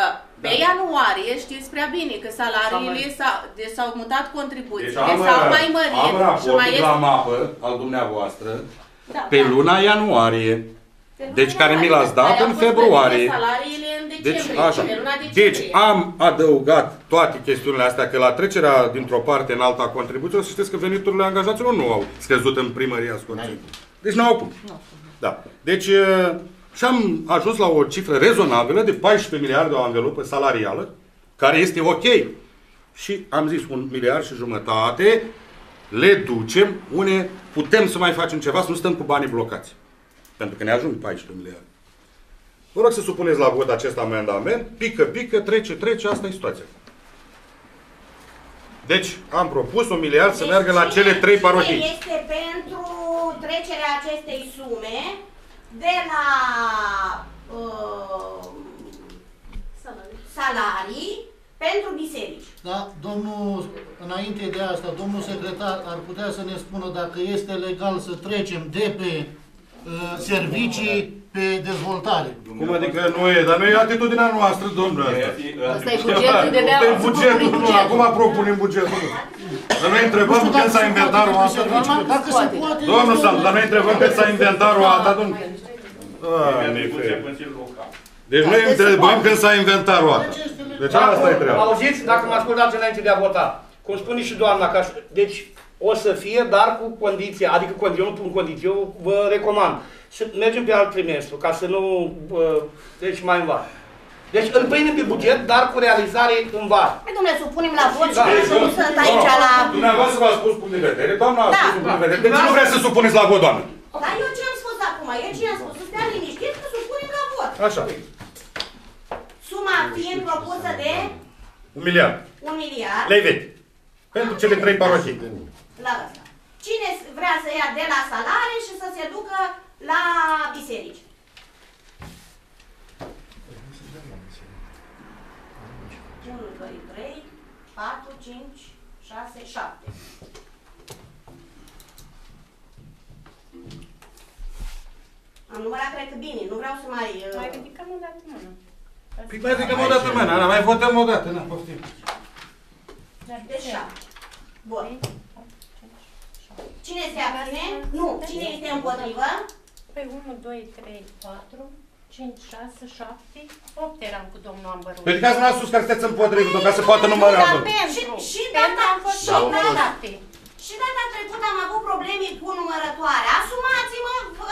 Pe da. ianuarie știți prea bine că salariile s-au mutat contribuțiile, deci s-au mai mărit. Am raportul este... la mapă al dumneavoastră da, pe da. luna ianuarie. Pe luna deci care mi l-ați dat în februarie. Salariile în decembrie, deci, așa. pe luna decembrie. Deci am adăugat toate chestiunile astea, că la trecerea dintr-o parte în alta a contribuțiilor, să știți că veniturile angajaților nu au scăzut în primăria Scorțeni. Deci n-au pus. Da. Deci și am ajuns la o cifră rezonabilă de paisprezece miliarde o anvelopă salarială, care este ok. Și am zis un miliard și jumătate le ducem, une putem să mai facem ceva, să nu stăm cu banii blocați. Pentru că ne ajung paisprezece miliarde. Vă rog să supuneți la vot acest amendament. Pică, pică, trece, trece. Asta e situația. Deci, am propus un miliard deci să meargă la cele trei parohii. Este pentru trecerea acestei sume de la uh, salarii pentru biserici. Da, domnul, înainte de asta, domnul secretar ar putea să ne spună dacă este legal să trecem de pe uh, servicii pe dezvoltare. Cum adică nu e? Dar nu e atitudinea noastră, domnule. Asta e bugetul de de bugetul, nu, acum propunem bugetul. Dar noi întrebăm când s-a inventat roata. Dacă se poate... Domnul Sandu, dar noi întrebăm când s-a inventat roata, domnule. Deci noi întrebăm când s-a inventat roata. Deci asta e treaba. Auziți, dacă mă ascultați înainte de a vota, cum spune și doamna, că deci o să fie, dar cu condiția, adică eu nu pun condiție, eu vă recomand să mergem pe alt trimestru, ca să nu, deci mai în vară. Deci îl prindem pe buget, dar cu realizare în vară. Păi domnule, să punem la vot și să nu sunt aici la... Dumneavoastră v-a spus punct de vedere, doamna a spus punct de vedere. De ce nu vreți să supuneți la vot, doamnă? Dar eu ce am spus acum? Eu ce am spus? Să stea liniștit că supunem la vot. Așa. Suma fiind propusă de... Un miliard. Un miliard. Lei vechi. Pentru cele trei parohii. La ăsta. Cine vrea să ia de la salarii și să se ducă la biserici? unu, doi, trei, patru, cinci, șase, șapte. Am numărat, cred că bine, nu vreau să mai... Uh... Mai ridicăm o dată mână. Păi mai ridicăm o dată mână, mai votăm o dată, na, poftim. Deci șapte. Bun. Cine se abține? Nu. Cine este împotrivă? Păi unu, doi, trei, patru, cinci, șase, șapte, opt eram cu domnul Ambăru. Pentru că n-a spus că sunteți împotrivă, ca să poată număra. Și, și, data, și, data, și data trecută am avut probleme cu numărătoarea. Asumați-mă,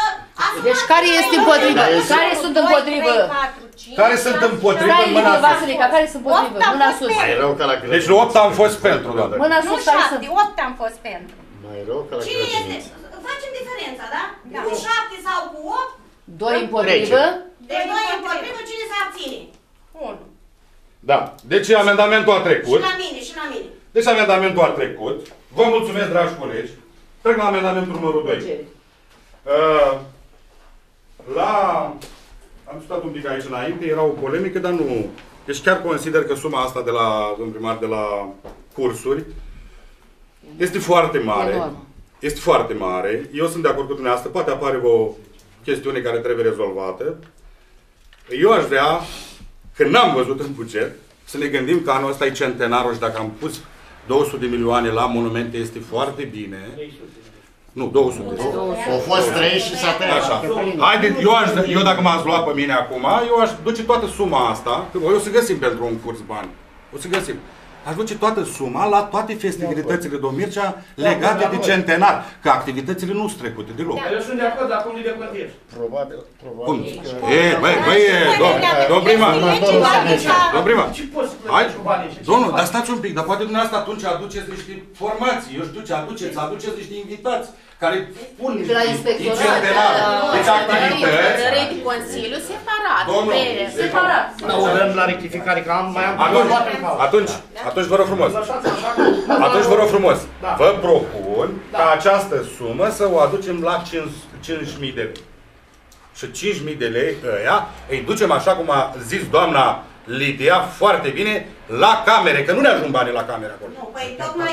Deci care este împotrivă? Care sunt împotrivă? Care sunt împotrivă Stai, în mâna Lidia sus? Vasilica, care sunt împotrivă? Mâna sus. Mai rău ca la grădiniță. Deci opt am fost pentru, doamnă. Mâna Nu sus, care sunt? șapte, opt am fost pentru. Mai rău ca la Cine este? grădiniță. Facem diferența, da? Cu șapte sau cu opt? Doi împotrivă? Deci doi împotrivă, cine se abține? Unu. Da. Deci amendamentul a Și trecut. la mine, și la mine. Deci amendamentul a trecut. Vă mulțumesc, dragi colegi. Trec la amendamentul numărul doi. Uh, la... Am stat un pic aici înainte, era o polemică, dar nu... Deci chiar consider că suma asta de la, domnul primar, de la cursuri este foarte mare. Este foarte mare. Eu sunt de acord cu dumneavoastră. Poate apare o chestiune care trebuie rezolvată. Eu aș vrea, când n-am văzut în buget, să ne gândim că anul ăsta e centenarul și dacă am pus două sute de milioane la monumente este foarte bine. Nu, două sute. Au fost trei și s-a tăiat. Așa. Haide, eu, aș, eu dacă m-ați luat pe mine acum, eu aș duce toată suma asta, că o să găsim pentru un curs bani. O să găsim. Aș duce toată suma la toate festivitățile de Mircea legate de centenar. Că activitățile nu sunt trecute deloc. Eu sunt de acord, dar cum le decontez? Probabil, Cum? probabil că... E, băi, băi, domn primar. Domn primar. Ce poți să Hai, plătești cu banii? domnul, dar stați un pic, dar poate dumneavoastră atunci aduceți niște formații, eu știu ce aduceți, aduceți niște invitați care pun niște centenar, deci activități. Hotărâri de Consiliu separat. Domnul, Separat. O dăm la rectificare, că am mai am Atunci, atunci, atunci vă rog frumos. Atunci vă rog frumos. Vă propun ca această sumă să o aducem la cinci mii de lei. Și cinci mii de lei ăia îi ducem, așa cum a zis doamna Lidia, foarte bine, la camere, că nu ne ajung banii la camere acolo. Nu, păi tocmai...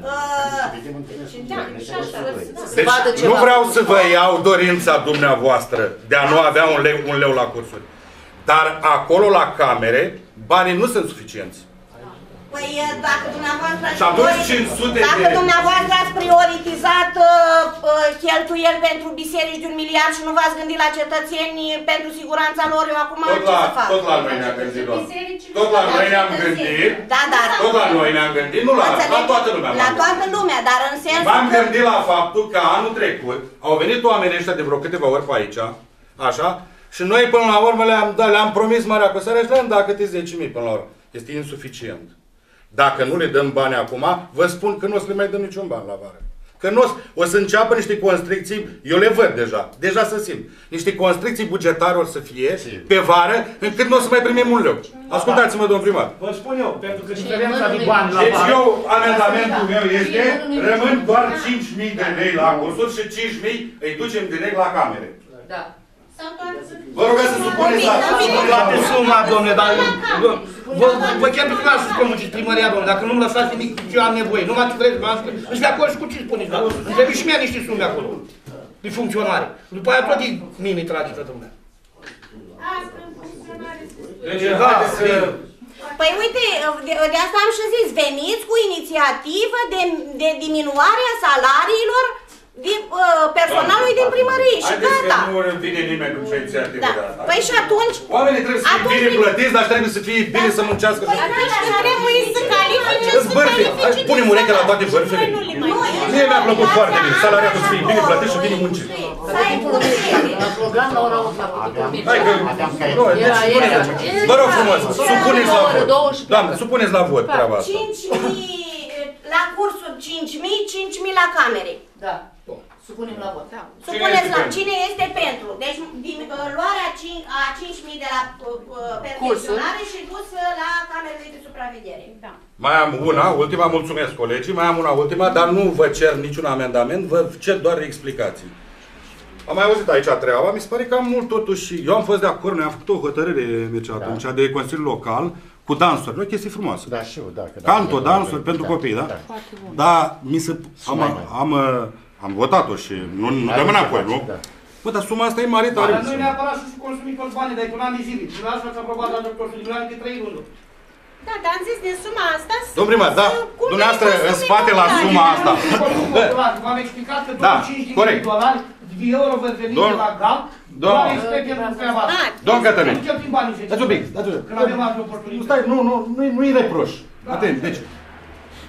Deci nu vreau să vă iau dorința dumneavoastră de a nu avea un leu, un leu la cursuri. Dar acolo, la camere, banii nu sunt suficienți. Păi dacă dumneavoastră Și atunci cinci sute dacă de... dumneavoastră ați prioritizat uh, uh, cheltuieli pentru biserici de un miliard și nu v-ați gândit la cetățeni pentru siguranța lor, eu acum Tot ce la, să fac? tot la noi ne-am gândit, doamne. Tot la noi ne-am gândit. Da, dar... Tot la noi ne-am gândit, nu la, la toată lumea. La toată lumea, dar în sensul M-am că... gândit la faptul că anul trecut au venit oamenii ăștia de vreo câteva ori pe aici, așa, și noi până la urmă le-am le-am promis Marea Cosare și le-am dat câte zece mii până la urmă. Este insuficient. Dacă nu le dăm bani acum, vă spun că nu o să le mai dăm niciun ban la vară. Că nu o, o să înceapă niște constricții, eu le văd deja, deja să simt. Niște constricții bugetare o să fie pe vară, încât nu o să mai primim un leu. Ascultați-mă, domn primar. Vă spun eu, pentru că diferența de bani la Deci vară... eu, amendamentul meu este, rămân doar cinci mii de lei la cursuri și cinci mii îi ducem direct la camere. Da. Vă rog să supuneți la... Toate suma, domnule, dar... Vă chem pe primar să comuniceți primăria, domnule, dacă nu-mi lăsați nimic ce eu am nevoie. Numai ce vreți, v-am spus, îți de acord și cu ce spuneți, dar îmi trebuie și mie niște sume acolo, de funcționare. După aia tot e mini tradită, domnule. Deci, haideți să... Păi uite, de, de asta am și zis, veniți cu inițiativă de, de diminuarea salariilor din uh, personalului din primărie și Haideți gata. că nu vine nimeni cu inițiativă Da. de asta. Păi și atunci... Oamenii trebuie să fie bine plătiți, dar trebuie să fie bine să muncească. Păi așa trebuie să califice, să Bărfi, califice. punem ureche la toate bărfile. Mie mi-a plăcut foarte bine. Salariatul să fie bine plătit și bine muncit. La program la ora opt la protocol. Hai că... Nu, deci, vă rog frumos, supuneți la vot. Doamne, supuneți la vot treaba asta. cinci mii la cursuri cinci mii, cinci mii la camere. Da. Supunem la vot. Da. Supuneți la cine este pentru. Deci din uh, luarea a cinci mii de la uh, perfecționare și dus la camerele de supraveghere. Da. Mai am una, ultima, mulțumesc colegii, mai am una ultima, dar nu vă cer niciun amendament, vă cer doar explicații. Am mai auzit aici treaba, mi se pare că am mult totuși, eu am fost de acord, noi am făcut o hotărâre deci, atunci da. de Consiliul Local, cu dansuri, nu o chestie frumoasă. Da, și eu, da. Canto, dansuri pentru da, copii, da? Da, da mi se... Am, am, am, am votat-o și nu, nu dăm înapoi, nu? Da. Bă, dar suma asta e mare tare. Dar noi neapărat să consumim toți banii, dar e un an de zile. Și asta ați aprobat la doctor și de trei luni. Da, dar am zis din suma asta... Domn primar, da, dumneavoastră în spate la suma asta. V-am explicat că după cinci mii de dolari, de euro vor veni de la G A L, doar respect pentru treaba asta. Domn Cătălin, nu cheltuim banii zece. dați un pic, dați un pic. Când avem altă oportunitate. Stai, nu, nu, nu-i reproș. Atent, deci,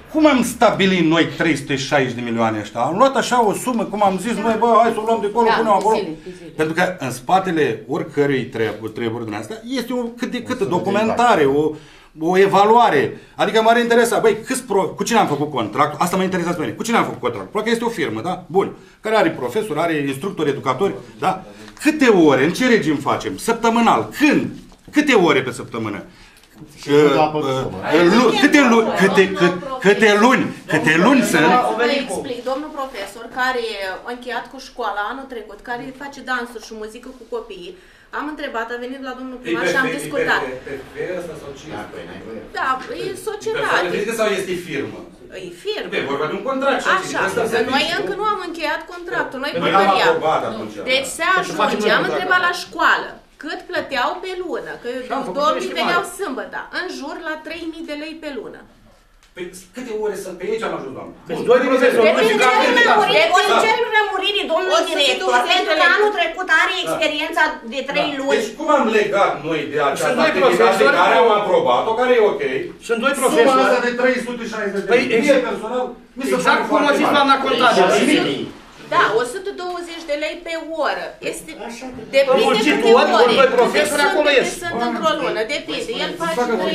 cum am stabilit noi trei sute șaizeci de milioane ăștia? Am luat așa o sumă, cum am zis noi, bă, hai să o luăm de acolo, Da, punem acolo. zile, zile. Pentru că în spatele oricărui treburi, treburi din astea este o cât de cât documentare, o, o evaluare. Adică m-ar interesa, băi, câți pro, cu cine am făcut contractul? Asta mă interesează pe mine. Cu cine am făcut contractul? Probabil că este o firmă, da? Bun. Care are profesori, are instructori, educatori, da? Câte ore, în ce regim facem? Săptămânal. Când? Câte ore pe săptămână? Câte luni, câte, câte luni, câte luni sunt? Vă explic, domnul profesor care a încheiat cu școala anul trecut, care face dansuri și muzică cu copiii, am întrebat, a venit la domnul primar și am discutat. Da, e societate. Sau este firmă? E firmă. E vorba de un contract. Așa, noi încă nu am încheiat contractul, noi păcăream. Deci se ajunge, am întrebat la școală. Cât plăteau pe lună? Că domnii veneau sâmbătă. În jur la trei mii de lei pe lună. Păi câte ore sunt? Pe aici am ajuns, doamnă. O să cer rămuririi domnului director, pentru că anul trecut are experiența de trei luni. Deci cum am legat noi de această activitate care am aprobat-o, care e ok? Sunt doi profesori. Suma asta de trei sute șaizeci de mii personal, mi se exact cum a zis doamna contabilă. Da, o sută douăzeci de lei pe oră. Este depinde câte ore. Doi profesori acolo ies. Sunt într-o lună, depinde. El face trei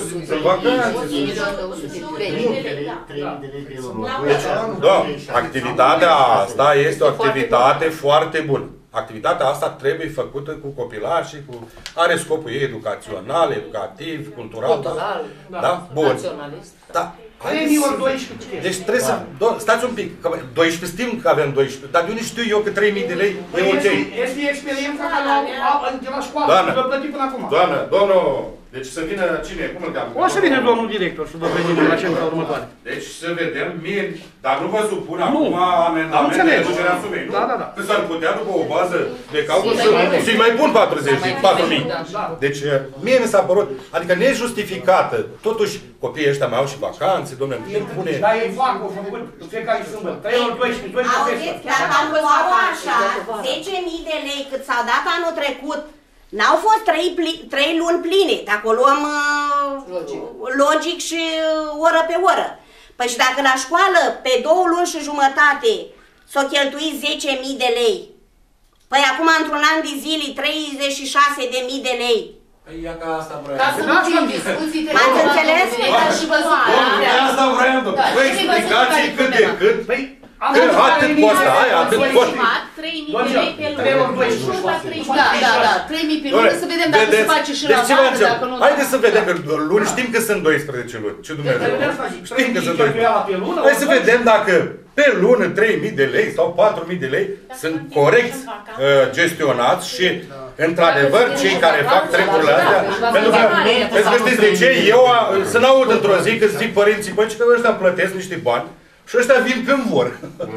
ore. Da, activitatea asta este o activitate foarte bună. Activitatea asta trebuie făcută cu copilașii, cu are scopul ei educațional, educativ, cultural. Cultural, da? Da? Bun. Naționalist. Da. Deci trebuie să... Stați un pic, că doisprezece știm că avem doisprezece, dar de unde știu eu că trei mii de lei e ok? Este experiența care de la școală, și l-a plătit până acum. Doamnă, domnul, deci să vină cine, cum îl cheamă? O să vină domnul director să vă prezinte la centra următoare. Deci să vedem, mie, dar nu vă supun acum amendamente de reducerea sumei, nu? Da, da, da. Că s-ar putea după o bază de calcul să-i mai pun patruzeci de patru mii. Deci mie mi s-a părut, adică nejustificată, totuși copiii ăștia mai au și vacanțe, domnule, nu pune... Dar ei fac, o făcut în fiecare sâmbătă, trei ori doisprezece, doi profesori. Dacă am luat așa, zece mii de lei cât s-au dat anul trecut, n-au fost trei luni pline, dacă o luăm uh, logic și uh, oră pe oră. Păi și dacă la școală, pe două luni și jumătate, s-o cheltui zece mii de lei, păi acum într-un an de zile treizeci și șase de mii de lei. Păi ia ca asta vreau. Ca să nu fim discuții, M-ați înțeles? și văzut. Asta vreau, domnule. Păi explicații cât de cât. Cât atât costă, aia, atât costă. trei mii de lei pe lună. Da, da, da, trei mii pe lună, să vedem dacă se face și la vară, dacă nu... Haideți să vedem, că luni știm că sunt doisprezece luni. Ce Dumnezeu? Știm că sunt doisprezece. Hai să vedem dacă pe lună trei mii de lei sau patru mii de lei sunt corect gestionați și într-adevăr cei care fac treburile astea. Pentru că știți de ce? Eu să n-aud într-o zi că zic părinții, băi, că ăștia plătesc niște bani și ăștia vin când vor.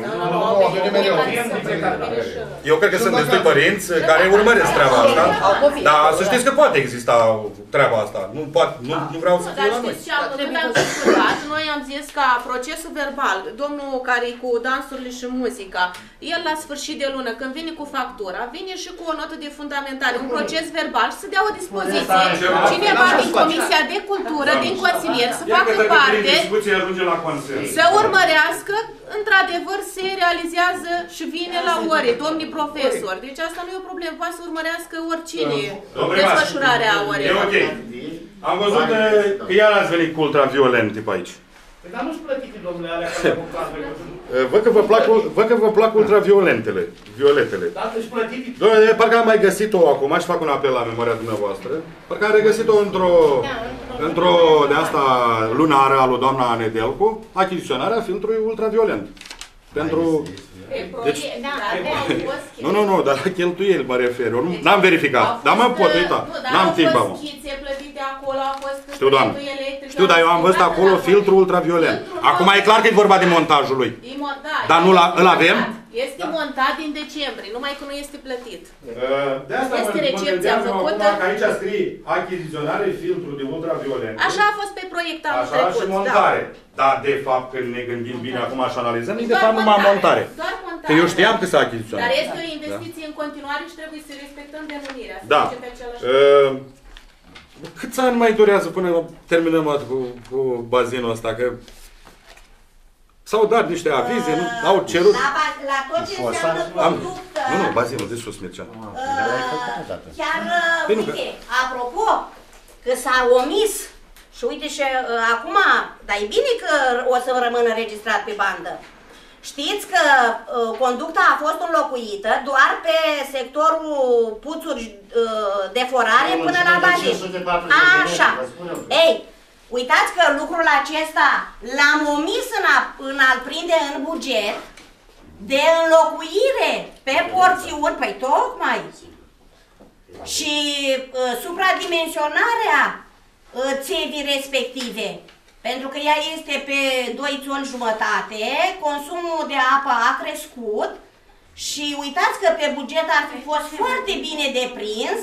Eu cred că sunt destui părinți care urmăresc treaba asta, dar să știți că poate exista treaba asta. Nu, poate, nu, nu vreau să fie la noi. Când am discutat, noi am zis ca procesul verbal, domnul care e cu dansurile și muzica, el la sfârșit de lună, când vine cu factura, vine și cu o notă de fundamentare, un proces verbal și să dea o dispoziție. Cineva din Comisia de Cultură, din consilier, să facă parte, să urmărească, într-adevăr se realizează și vine la ore, domnii profesori. Deci asta nu e o problemă, poate să urmărească oricine desfășurarea orelor. E ok. Am văzut că iar ați venit cu ultraviolente pe aici. Păi dar nu-și plătite, domnule, alea care au cazuri. Văd că vă plac, văd că vă plac ultraviolentele, violetele. Dacă își plătite... Doamne, parcă am mai găsit-o acum și fac un apel la memoria dumneavoastră. Parcă am regăsit-o într-o într-o de asta lunară a lui doamna Nedelcu, achiziționarea filtrului ultraviolent. Pentru... Deci... Nu, nu, nu, dar la cheltuieli mă refer. Eu n-am verificat, dar mă pot uita. N-am timp acum. Știu, doamne. Știu, dar eu am văzut acolo filtrul ultraviolent. Acum e clar că e vorba de montajul lui. Dar nu îl avem? Este montat din decembrie, numai că nu este plătit. De asta este recepția făcută. Că aici scrie achiziționare filtru de ultraviolent. Așa a fost pe proiect anul Așa trecut. și montare. Dar de fapt când ne gândim bine acum și analizăm, e de fapt numai montare. Doar montare. Că eu știam că s-a achiziționat. Dar este o investiție în continuare și trebuie să respectăm denumirea. Da. Uh, câți ani mai durează până terminăm cu, cu bazinul ăsta? Că s-au dat niște avize, nu, au cerut... La, la tot ce înseamnă conductă... Nu, nu, bazinul de sus, Mircea. Chiar, uite, apropo, că s-a omis, și uite și acum, dar e bine că o să rămână înregistrat pe bandă. Știți că uh, conducta a fost înlocuită doar pe sectorul puțuri uh, de forare până la bazin. Așa. Ei, uitați că lucrul acesta l-am omis în a, în a-l prinde în buget de înlocuire pe porțiuni, păi tocmai. Și uh, supradimensionarea uh, țevii respective. Pentru că ea este pe doi țoni jumătate, consumul de apă a crescut și uitați că pe buget ar fi fost foarte bine deprins.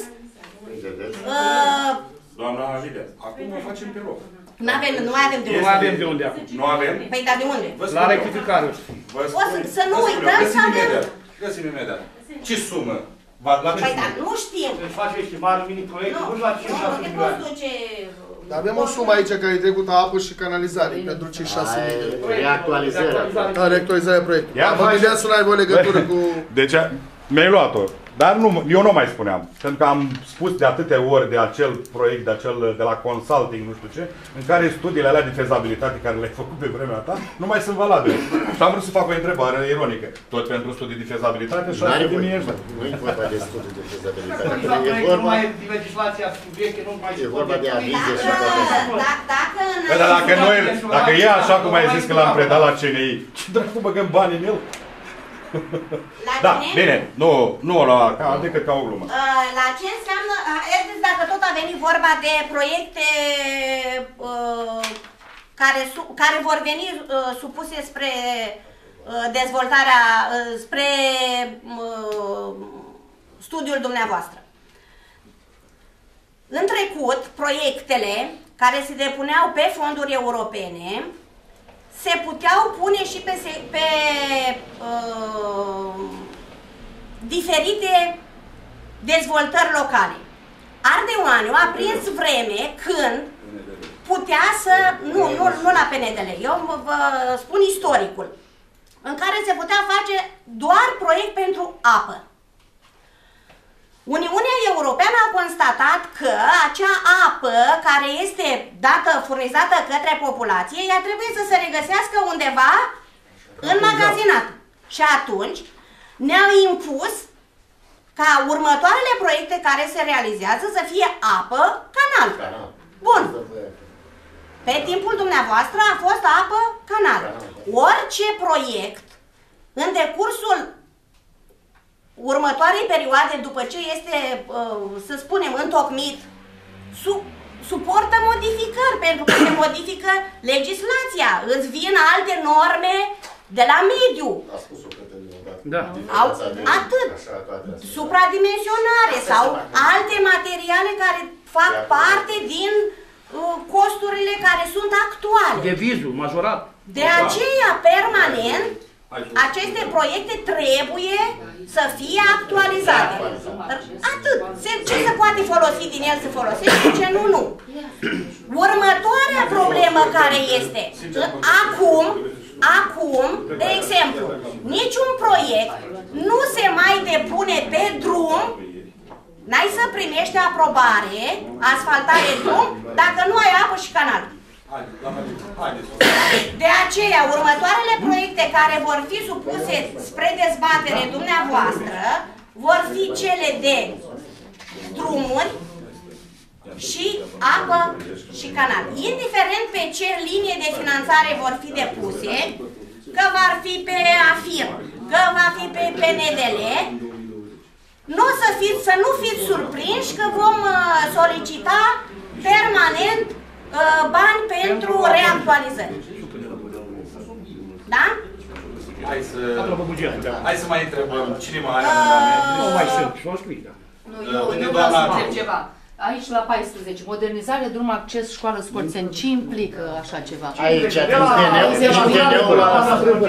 Uh, Doamna Jidea, acum o facem pe loc. Nu avem, nu avem de unde. Nu avem de unde acum. Nu avem? Păi dar de unde? La rectificare. O să, să nu uităm să avem... Găsim imediat. Ce sumă? Păi dar nu știm. Își face estimare mini-proiect, nu la cinci șase milioane. Dar avem o sumă aici care e trecută apă și canalizare pentru cei șase mii de euro. Reactualizarea. Da, reactualizarea proiectului. Mă gândeam să nu aibă o legătură cu... Deci, mi-ai luat-o. Dar nu, eu nu mai spuneam. Pentru că am spus de atâtea ori de acel proiect, de, acel, de la consulting, nu știu ce, în care studiile alea de fezabilitate care le-ai făcut pe vremea ta, nu mai sunt valabile. Și am vrut să fac o întrebare ironică. Tot pentru studii de fezabilitate și așa de mie. Nu e vorba de studii de fezabilitate. E vorba de legislația veche, nu mai e vorba de avize și Păi, dar dacă noi, dacă e așa cum ai zis că l-am predat la C N I, ce dracu băgăm bani în el? Da, bine, nu, nu la, adică ca o glumă. La ce înseamnă, vedeți, dacă tot a venit vorba de proiecte uh, care, care vor veni uh, supuse spre uh, dezvoltarea, uh, spre uh, studiul dumneavoastră. În trecut, proiectele care se depuneau pe fonduri europene se puteau pune și pe, pe uh, diferite dezvoltări locale. Ardeoaniu a prins vreme când putea să, nu, nu, nu la P N D L, eu vă spun istoricul, în care se putea face doar proiect pentru apă. Uniunea Europeană a constatat că acea apă care este dată, furnizată către populație, ea trebuie să se regăsească undeva înmagazinat. Și atunci ne-au impus ca următoarele proiecte care se realizează să fie apă, canal. Bun. Pe timpul dumneavoastră a fost apă, canal. Orice proiect, în decursul următoarei perioade, după ce este, să spunem, întocmit, su suportă modificări, pentru că se modifică legislația, îți vin alte norme de la mediu. Da. Au, atât. Supradimensionare sau alte materiale care fac parte din uh, costurile care sunt actuale. Devizul majorat. De aceea, permanent, aceste proiecte trebuie să fie actualizate. Atât. Ce se poate folosi din el se folosește, ce nu, nu. Următoarea problemă care este, acum, acum, de exemplu, niciun proiect nu se mai depune pe drum, n-ai să primești aprobare, asfaltare drum, dacă nu ai apă și canal. De aceea, următoarele proiecte care vor fi supuse spre dezbatere dumneavoastră vor fi cele de drumuri și apă și canal. Indiferent pe ce linie de finanțare vor fi depuse, că va fi pe AFIR, că va fi pe P N D L, nu o să, fiți, să nu fiți surprinși că vom solicita permanent bani pentru reactualizări. Da? Hai să, hai să mai întrebăm cine mai are amendament. Nu mai sunt, și o scrie. Nu, eu, eu vreau să întreb ceva. Aici la paisprezece, modernizare, drum, acces, școală, Scorțeni, ce implică așa ceva? Aici, din D N-ul la...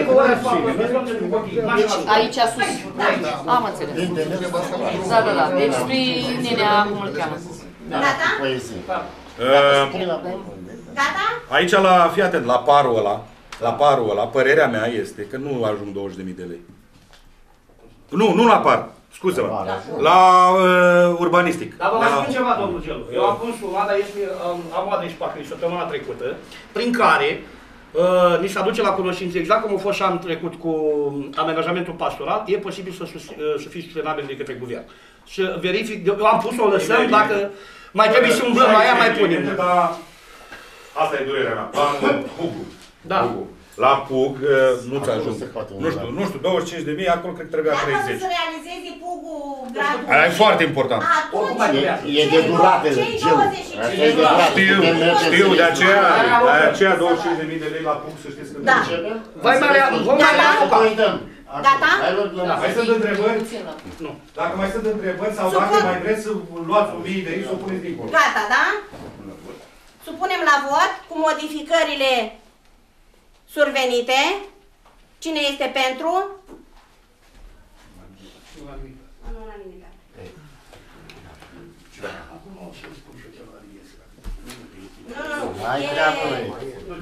Aici sus. Am înțeles. Da, da, da. Deci spre nenea, cum îl cheamă. Gata? Uh, Gata? Aici la, fii atent, la parul ăla, la parul ăla, părerea mea este că nu ajung douăzeci de mii de lei. Nu, nu la par. Scuze-mă. La uh, urbanistic. Dar vă mai la... spun ceva, domnul Gelu. Eu am pus suma, dar este, am, am o adres pe săptămâna trecută, prin care uh, ni se aduce la cunoștință exact cum a fost și am trecut cu amenajamentul pastoral, e posibil să, sus, uh, să fie sustenabil de către guvern. Să verific, eu am pus-o, o lăsăm, bine, dacă bine. Mai trebuie să umblăm la ea, mai punem. Da, asta e durerea mea. La P U G. Da. La P U G nu-ți ajung. Nu știu, nu știu, douăzeci și cinci de mii, acolo cred că trebuia treizeci. Dacă să realizezi P U G-ul gradul... Aia e foarte important. E de durată, Gelu. Știu, știu, de aceea, de aceea douăzeci și cinci de mii de lei la P U G, să știți că da. Vai mai lea, vom mai lea apuca. Gata? Mai sunt întrebări? Nu. Dacă mai sunt întrebări sau dacă mai vreți să luați o mie de aici, să o puneți dincolo. Gata, da? Supunem la vot cu modificările survenite. Cine este pentru? În unanimitate. Nu, nu, nu.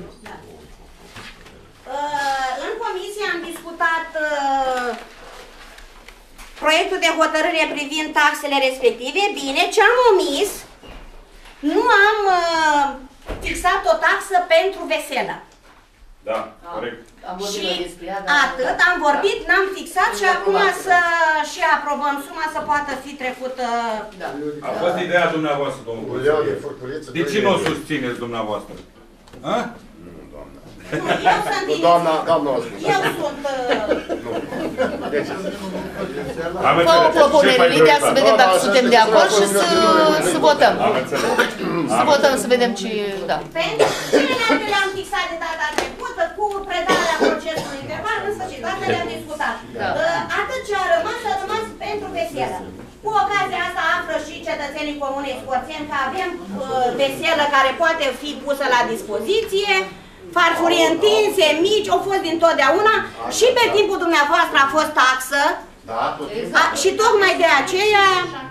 În comisie am discutat uh, proiectul de hotărâre privind taxele respective. Bine, ce am omis, nu am uh, fixat o taxă pentru veselă. Da, corect. Și atât, am vorbit, n-am fixat și acum să și aprobăm suma să poată fi trecută. Da. A fost ideea dumneavoastră, domnul consilier. De ce nu o susțineți dumneavoastră? A? Nu, eu sunt din... Doamna, doamna o spus. Eu sunt... Nu. De ce? Fă o propunere, Lidia, să vedem dacă suntem de acord și să, să votăm. Să votăm, să vedem ce... Da. Pentru celelalte le-am fixat de data trecută, cu predarea procesului verbal, în sfârșit, toate le-am discutat. Da. Atât ce a rămas, a rămas pentru veselă. Cu ocazia asta află și cetățenii Comunei Scorțeni că avem uh, veselă care poate fi pusă la dispoziție, farfurii întinse, mici, au fost dintotdeauna și pe timpul dumneavoastră a fost taxă. Da, a, și tocmai de aceea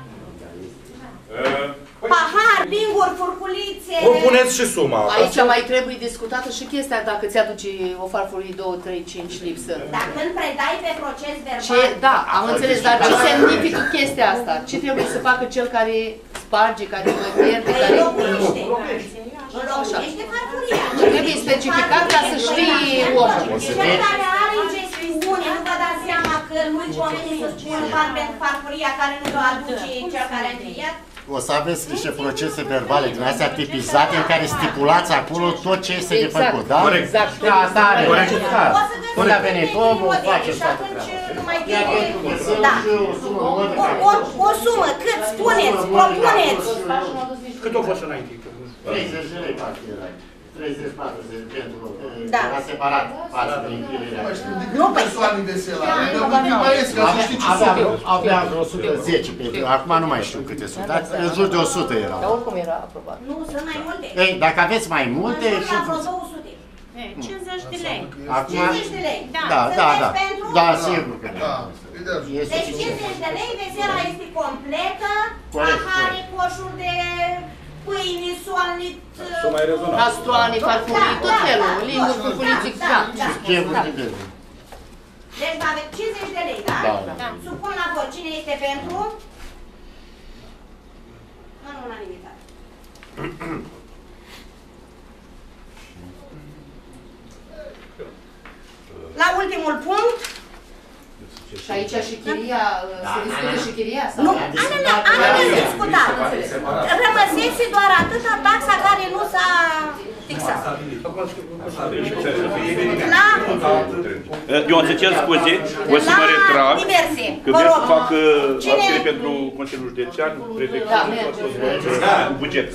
pahar, binguri, furculițe... Propuneți și suma. Aici mai trebuie discutată și chestia dacă ți-aduce o farfurie două, trei, cinci lipsă. Dar când predai pe proces verbal... Ce, da, am înțeles, dar ce semnifică chestia asta? Ce trebuie să facă cel care sparge, care mă pierde, care... Înlocuiește. Înlocuiește farfuria. Trebuie specificat ca să știi omul. Cel care are ingestiune, nu vă dați seama că nu-i pomenii să spun bani pentru farfuria care nu o aduce cel care a încheiat? O să aveți niște procese verbale din astea tipizate în care stipulați acolo tot ce este de făcut, da? Corect. Da, asta are. Corect. Când a venit omul, face și atunci nu mai trebuie... Da. O sumă, cât spuneți, propuneți? Cât a fost înainte? treizeci de lei, parcă era. treizeci patruzeci pentru... Da. Era separat față de închirirea. Nu, păi... Avea vreo o sută zece, acum nu mai știu câte sunt, dar în jur de o sută erau. Dar oricum era aprobat. Nu, sunt mai multe. Ei, dacă aveți mai multe... Sunt la vreo două sute. cincizeci de lei. cincizeci de lei. Da, da, da. Pentru? Da, sigur că da. Deci cincizeci de lei, vesela este completă, Corect, pahare, coșuri de pâini, solnit, Castroane, farfurii, tot felul, linguri, furculiții, da. Deci va avea cincizeci de lei, da? Da. Supun la vot. Cine este pentru? În unanimitate. La ultimul punct. Și aici și chiria, se discută și chiria? Nu, alea discutat. Rămăsese doar atâta taxa care nu s-a fixat. Eu o să cer scuze, o să mă retrag, că vreau să fac actele pentru Consiliul Județean, prefectul, buget.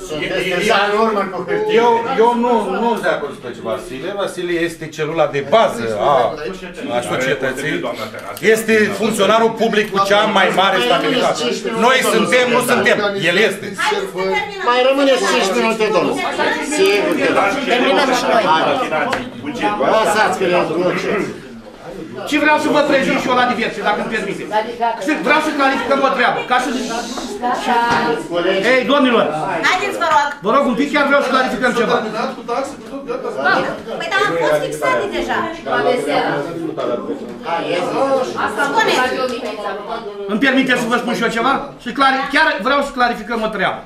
Eu nu sunt de acord cu Vasile. Vasile este celula de bază a societății. Este funcționarul public cu cea mai mare stabilitate. Noi suntem, nu suntem. El este. Mai rămâne cinci minute, domnul. Sigur că da. Terminăm și noi. Lăsați că le-am Și vreau să vă prezint și eu la diverse, dacă îmi permite. Vreau să clarificăm o treabă. Ca să... Ei, domnilor! Haideți, vă rog! Vă rog un pic, chiar vreau să clarificăm ceva. Păi, dar am fost fixate deja. Îmi permite să vă spun și eu ceva? Și chiar vreau să clarificăm o treabă.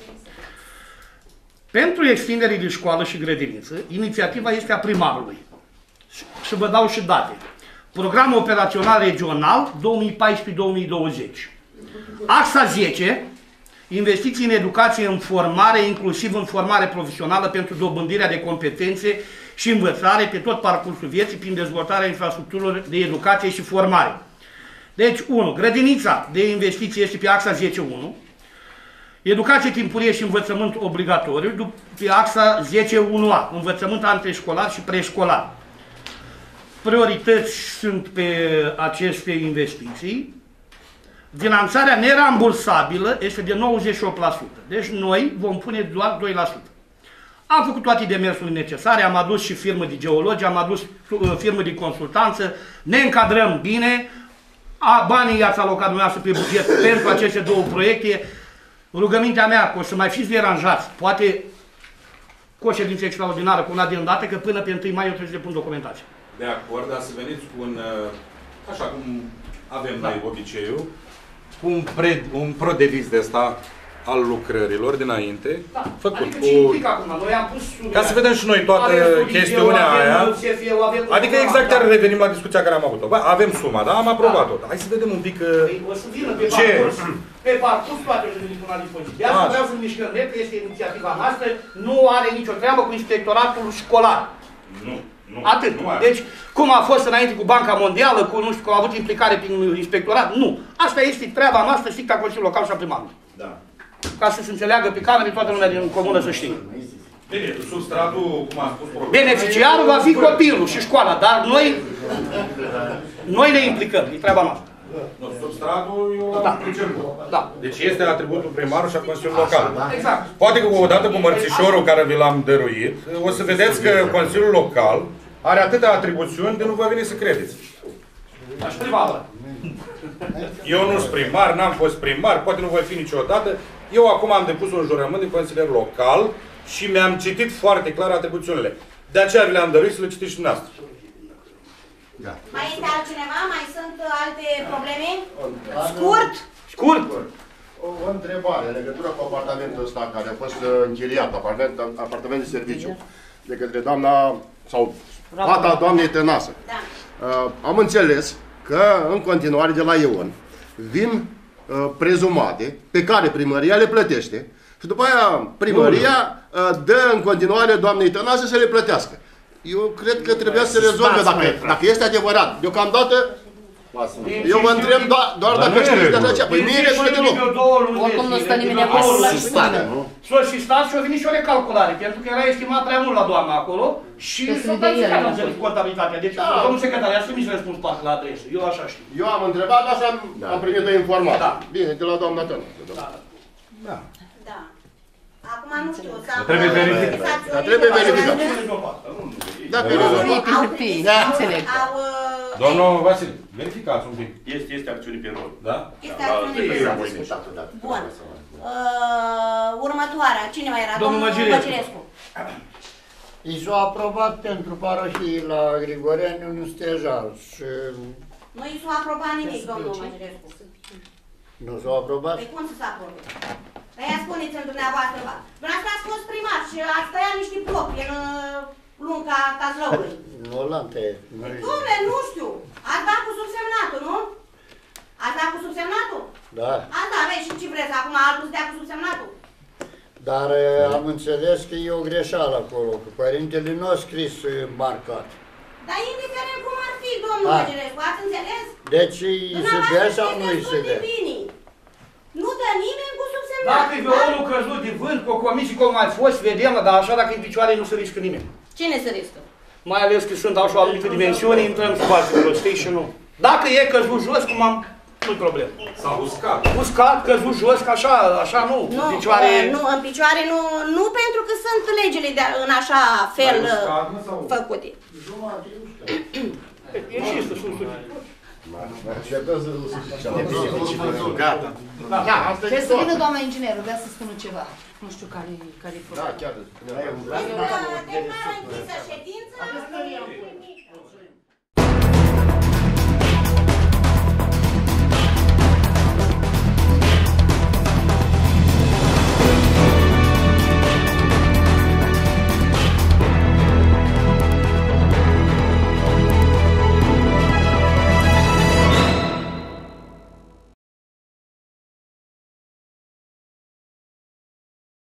Pentru extinderii de școală și grădiniță, inițiativa este a primarului. Și vă dau și date. Programul operațional regional două mii paisprezece două mii douăzeci. Axa zece, investiții în educație, în formare, inclusiv în formare profesională pentru dobândirea de competențe și învățare pe tot parcursul vieții prin dezvoltarea infrastructurilor de educație și formare. Deci, unu. Grădinița de investiții este pe axa zece unu. Educație timpurie și învățământ obligatoriu, pe axa zece unu A, învățământ antreșcolar și preșcolar. Priorități sunt pe aceste investiții. Finanțarea nerambursabilă este de nouăzeci și opt la sută. Deci noi vom pune doar doi la sută. Am făcut toate demersurile necesare, am adus și firmă de geologi, am adus firmă de consultanță, ne încadrăm bine, a, banii i-ați alocat dumneavoastră pe buget pentru aceste două proiecte. Rugămintea mea, că o să mai fiți deranjați, poate cu o ședință extraordinară, cu una de îndată, că până pe întâi mai eu trebuie să depun documentație. De acord, dar să veniți cu un, așa cum avem noi obiceiul, cu un, pre, un prodeviz de ăsta al lucrărilor dinainte, da. Făcut adică cu... ce acum? Noi am pus ca să vedem și noi toată chestiunea aia. Adică exact chiar revenim la discuția care am avut-o. Avem suma, da? Am aprobat-o. Hai să vedem un pic păi, o să vină pe ce... parcurs, pe parcurs toate le venim la dispoziție. De asta vreau să mișcăm repede, este inițiativa noastră, nu are nicio treabă cu inspectoratul școlar. Nu. Nu, Atât. Nu deci, cum a fost înainte cu Banca Mondială, cu nu știu, că au avut implicare prin inspectorat, nu. Asta este treaba noastră strictă a Consiliului Local și a primarului. Da. Ca să se înțeleagă pe camere, toată lumea din comună să știe. Bine, substratul, cum am spus, beneficiarul va fi copilul și școala, dar noi, noi ne implicăm, e treaba noastră. Nu, substratul eu da. am priceput. Da. Deci este atributul primarului și a Consiliului Local. Exact. Poate că odată cu mărțișorul care vi l-am dăruit, o să vedeți că Consiliul Local are atâtea atribuțiuni de nu vă vine să credeți. Aș primară. Eu nu sunt primar, n-am fost primar, poate nu voi fi niciodată. Eu acum am depus un jurământ de consilier local și mi-am citit foarte clar atribuțiunile. De aceea vi le-am dăruit să le citiți și dumneavoastră. Da. Mai este altcineva? Mai sunt alte probleme? Scurt? Scurt! O, o întrebare în legătură cu apartamentul ăsta care a fost închiriat, apartament, apartament de serviciu, de către doamna, sau fata doamnei Tănasă. Da. Uh, am înțeles că în continuare de la Ion vin uh, prezumate pe care primăria le plătește și după aia primăria uh, dă în continuare doamnei Tănasă să le plătească. Eu cred că trebuia să rezolve dacă, dacă este adevărat. Deocamdată eu mă întreb doar, doar dacă știți de așa. Păi nu e regulă deloc. Oricum nu stă nimeni acolo. S-o și stat și-o venit și o recalculare, pentru că era estimat prea mult la doamna acolo și s-o plăticat în înțeles contabilitatea. Deci, domnul secretar, i-a trimis răspuns parcă la adresă. Eu așa știu. Eu am întrebat, așa am primit de informații. Bine, de la doamna Tănă. Da. Da. Da. Acum nu știu, s-a... Trebuie verificat. Dar trebuie verificat. Dacă înțeleg. Domnul Vasile, verificați un pic. Este, este acțiune pe rol. Da? Este acțiune pe rol. Bun. Următoarea, cine mai era? Domnul Măgirescu. I s-a aprobat pentru parohii la Grigoreni un stejal și... Nu i s-a aprobat nimic, domnul Măgirescu. Nu s-a aprobat? Păi cum să se aprobe? Aia spuneți-mi dumneavoastră. Dumneavoastră ați fost primar și ați tăiat niște plopi în lunga Cazlăului. Nu l-am tăiat. Dom'le, nu știu. Ați dat cu subsemnatul, nu? Ați dat cu subsemnatul? Da. Ați dat, vezi, și ce vreți acum, altul să dea cu subsemnatul? Dar am înțeles că e o greșeală acolo, că părintele nu a scris marcat. Dar indiferent cum ar fi, domnul Măgirescu, ați înțeles? Deci îi se dea sau nu îi se dea? Nu dă nimeni cu subsemnatul. Dacă e violonul căzut de vânt, cu o comisie cum mai fost, vedem, dar așa dacă în picioare nu se riscă nimeni. Cine se riscă? Mai ales că sunt așa o anumită dimensiune, intrăm spațiul, știi, și nu. Dacă e căzut jos, cum am, nu-i problemă. S-a uscat. Uscat, căzut jos, că așa, așa nu. Nu, în picioare... nu, în picioare nu, nu pentru că sunt legile de, în așa fel făcute. Există sursul. Gata. Trebuie să vină doamna inginer, vrea să spună ceva. Nu știu care e Da, chiar. Declară închisă ședința.